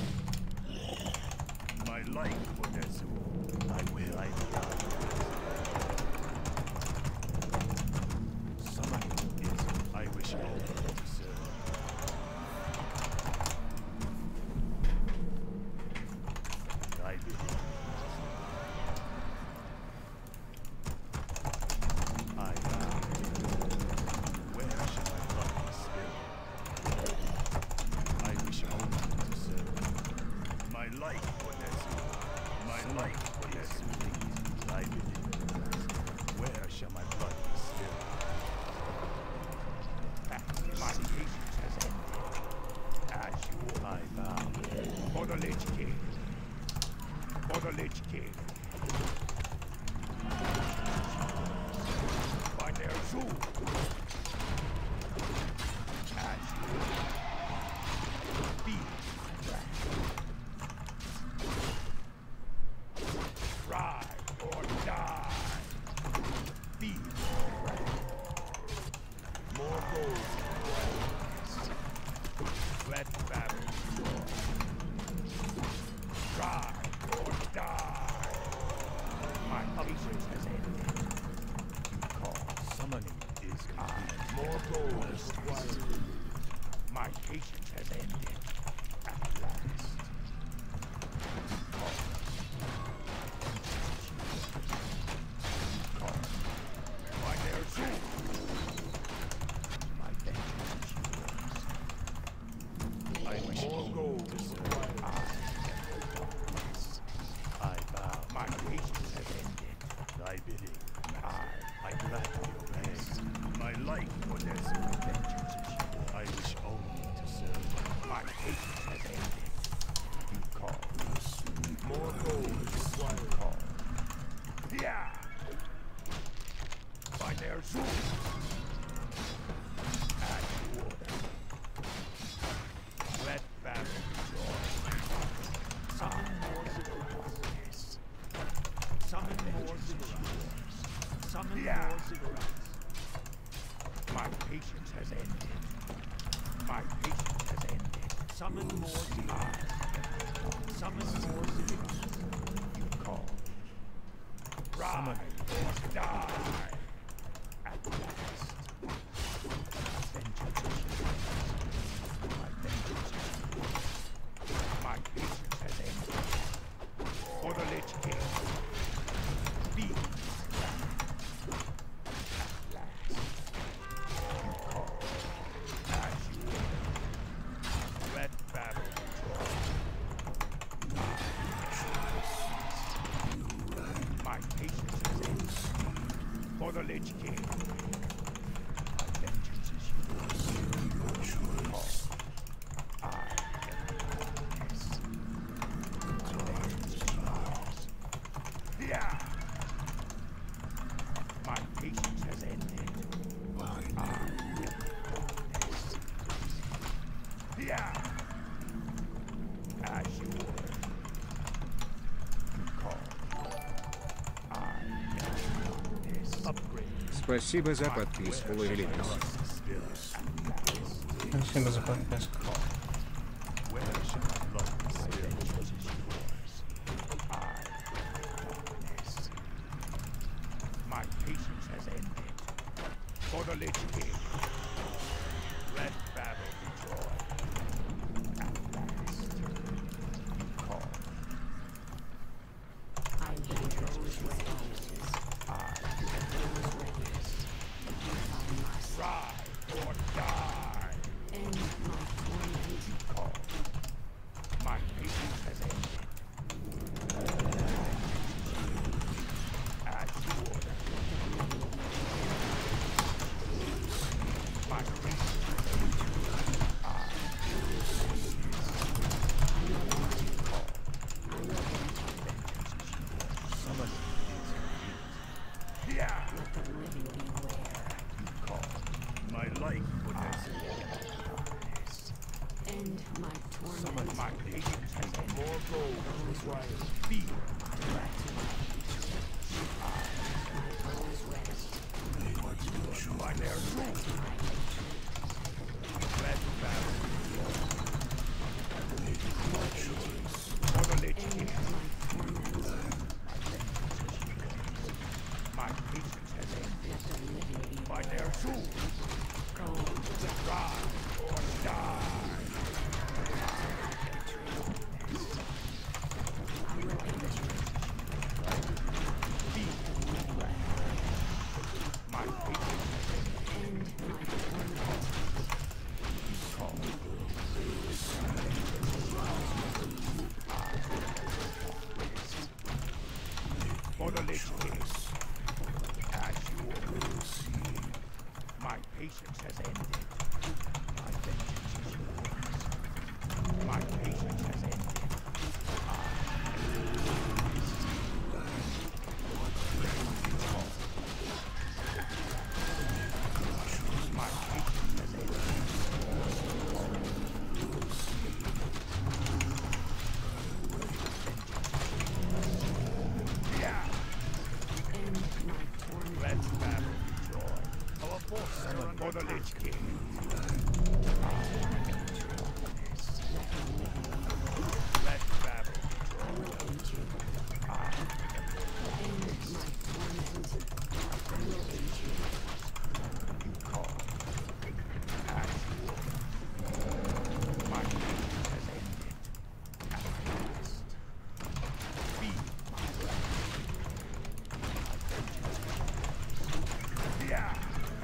S2: My life for Yasuo. I will. I die. Summoning is. I wish only to serve. Thy bidding. I bow. Where shall my blood be spilled? I wish only to serve. My life for Yasuo. My life for Yasuo. Thy bidding. Where shall my blood be spilled? My patience has ended. As you, I bow. For the Lich King. For the Lich King. By their zoo. As you. Be. Ride or die. Be. More gold. Let battle joy. Ride or die. My patience has ended. You call. Summoning is complete. More gold is required. My patience has ended. At last. Call. By their zoo. My vengeance is yours. I wish more gold to serve. I bow. My patience has ended. Thy bidding. I gladly obey. My life for this vengeance is yours. I wish only to serve. My patience has ended. You call. More gold is required. Call. Yeah. By their zoo. As you order. Let battle be joy. Summon more cigarettes. Summon more cigarettes. Summon more cigarettes. My patience has ended. My patience has ended. Summon more cigarettes. Summon more cigarettes. You call. Ride or die. At last. Vengeance is yours. My vengeance is yours. My patience has ended. For the Lich King. Be. At last. You call. As you order. Let battle be joy. My patience has ended. For the Lich King. My vengeance is yours. Call. I am darkness. Vengeance is yours. Yeah. My patience has ended. I am darkness. Yeah. As you order. You call. I am darkness. Upgrade.
S4: Спасибо за подписку, Лилинус.
S3: Спасибо за подписку.
S2: Where shall my blood be spilled? Vengeance is yours. I am darkness. My patience has ended. For the Lich King. Let battle be joy. At last. You call.
S5: I hear those waves.
S2: I
S5: Those waves.
S2: ride or die.
S5: End my torment.
S2: Call. My patience has ended. As you order.
S5: my
S2: Some of
S5: torment.
S2: my patience has more gold required. Feed. By their rule. Red battle. For the Lich King. My patience has ended. By their rule. Rise or die. My patience for the Lich King. As you will see, my patience has ended. My vengeance is yours. My patience has ended. My patience has ended. Yeah. Let's battle, joy. Our forces are under for the Lich King. Let's battle, you call. As you will. My patience has ended. At last. Feed my wrath. My vengeance is yours. Yeah.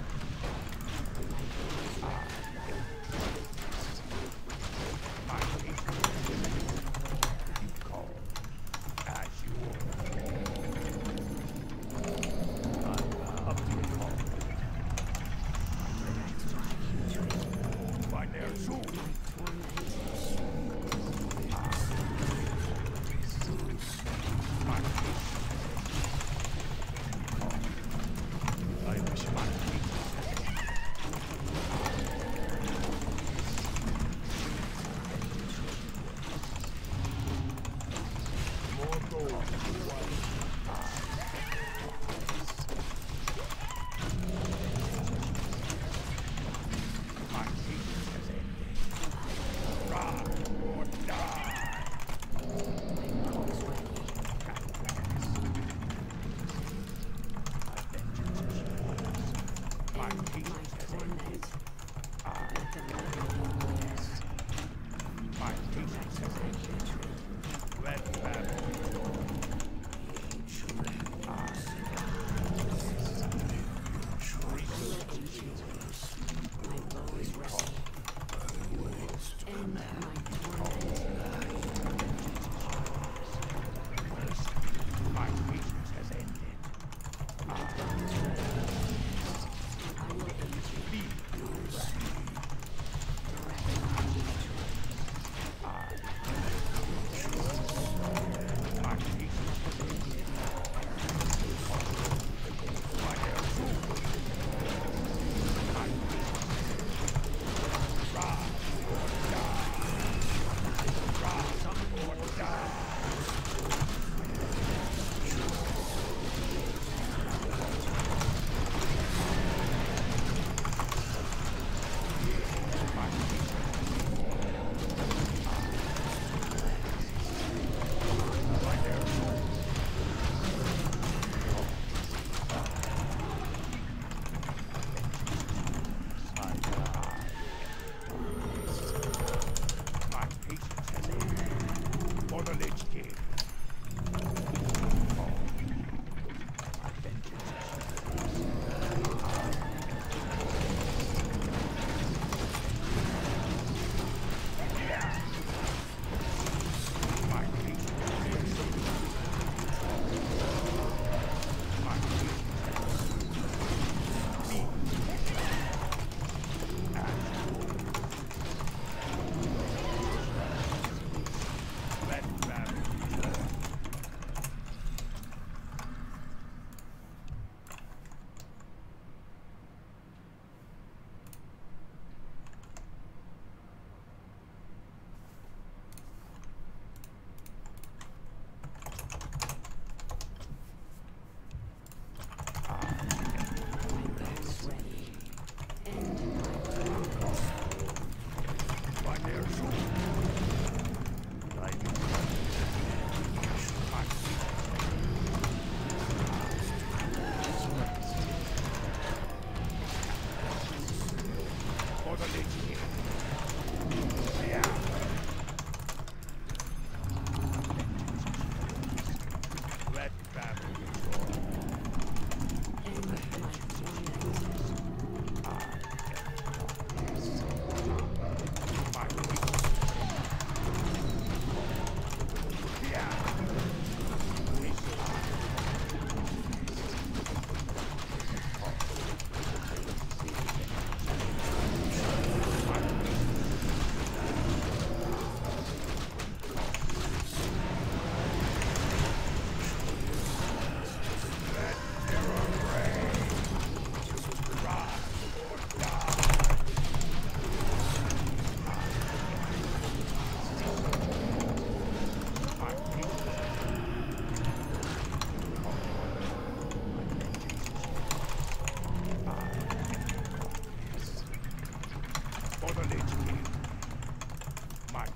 S2: My patience has ended. You call. As you will. Up to the call. By their soul. My patience I wish my patience had ended. More gold. My patience has ended. Rise or die. My vengeance is yours. My patience has ended. My patience has ended. Red battle.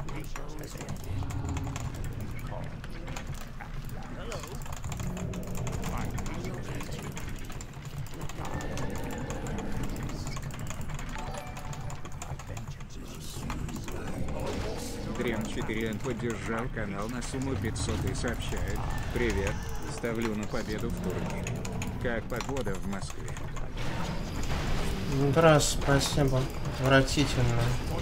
S2: patience has ended.
S1: Hello.
S2: My patience has ended. My vengeance is yours.
S4: Дрем 4Н поддержал канал на сумму 500 и сообщает: «Привет, ставлю на победу в турнире. Как погода в Москве?»
S3: Да, спасибо. Отвратительно.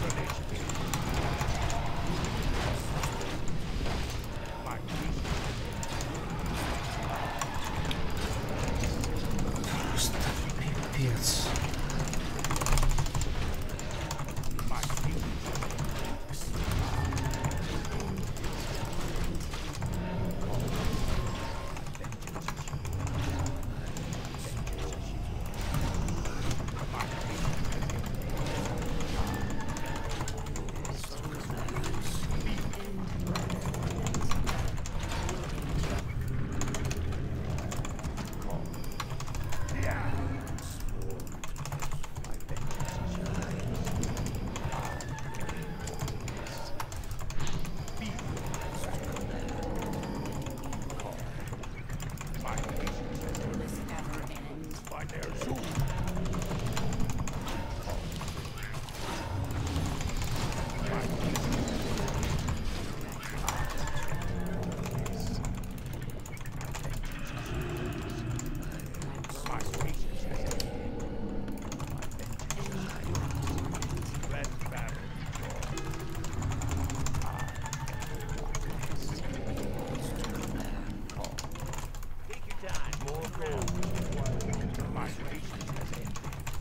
S3: Просто пипец.
S1: Take your time. More rounds.
S2: My patience has ended.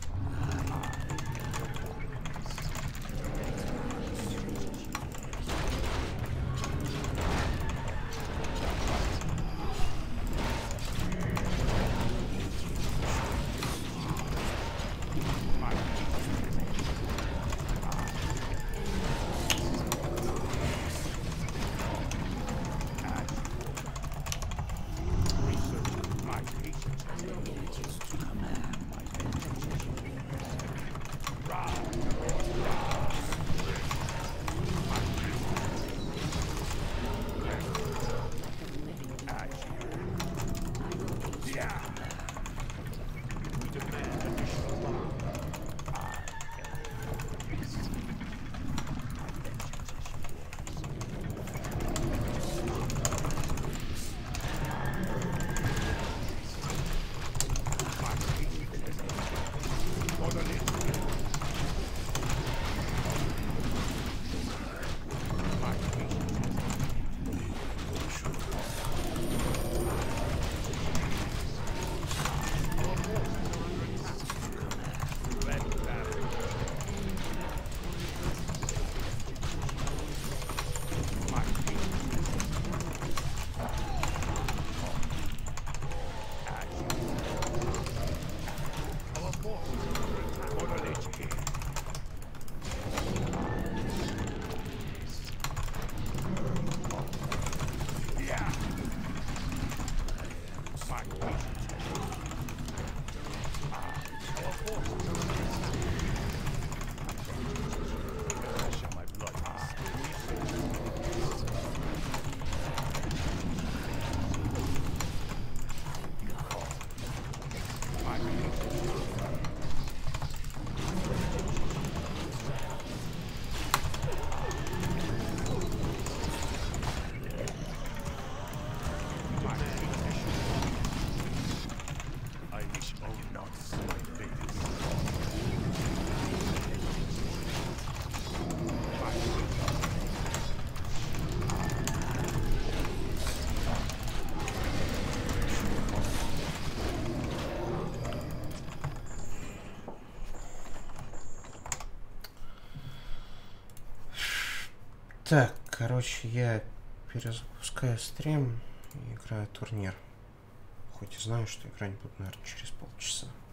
S2: My patience has ended.
S3: Так, короче, я перезапускаю стрим и играю турнир. Хоть и знаю, что играть буду, наверное, через полчаса.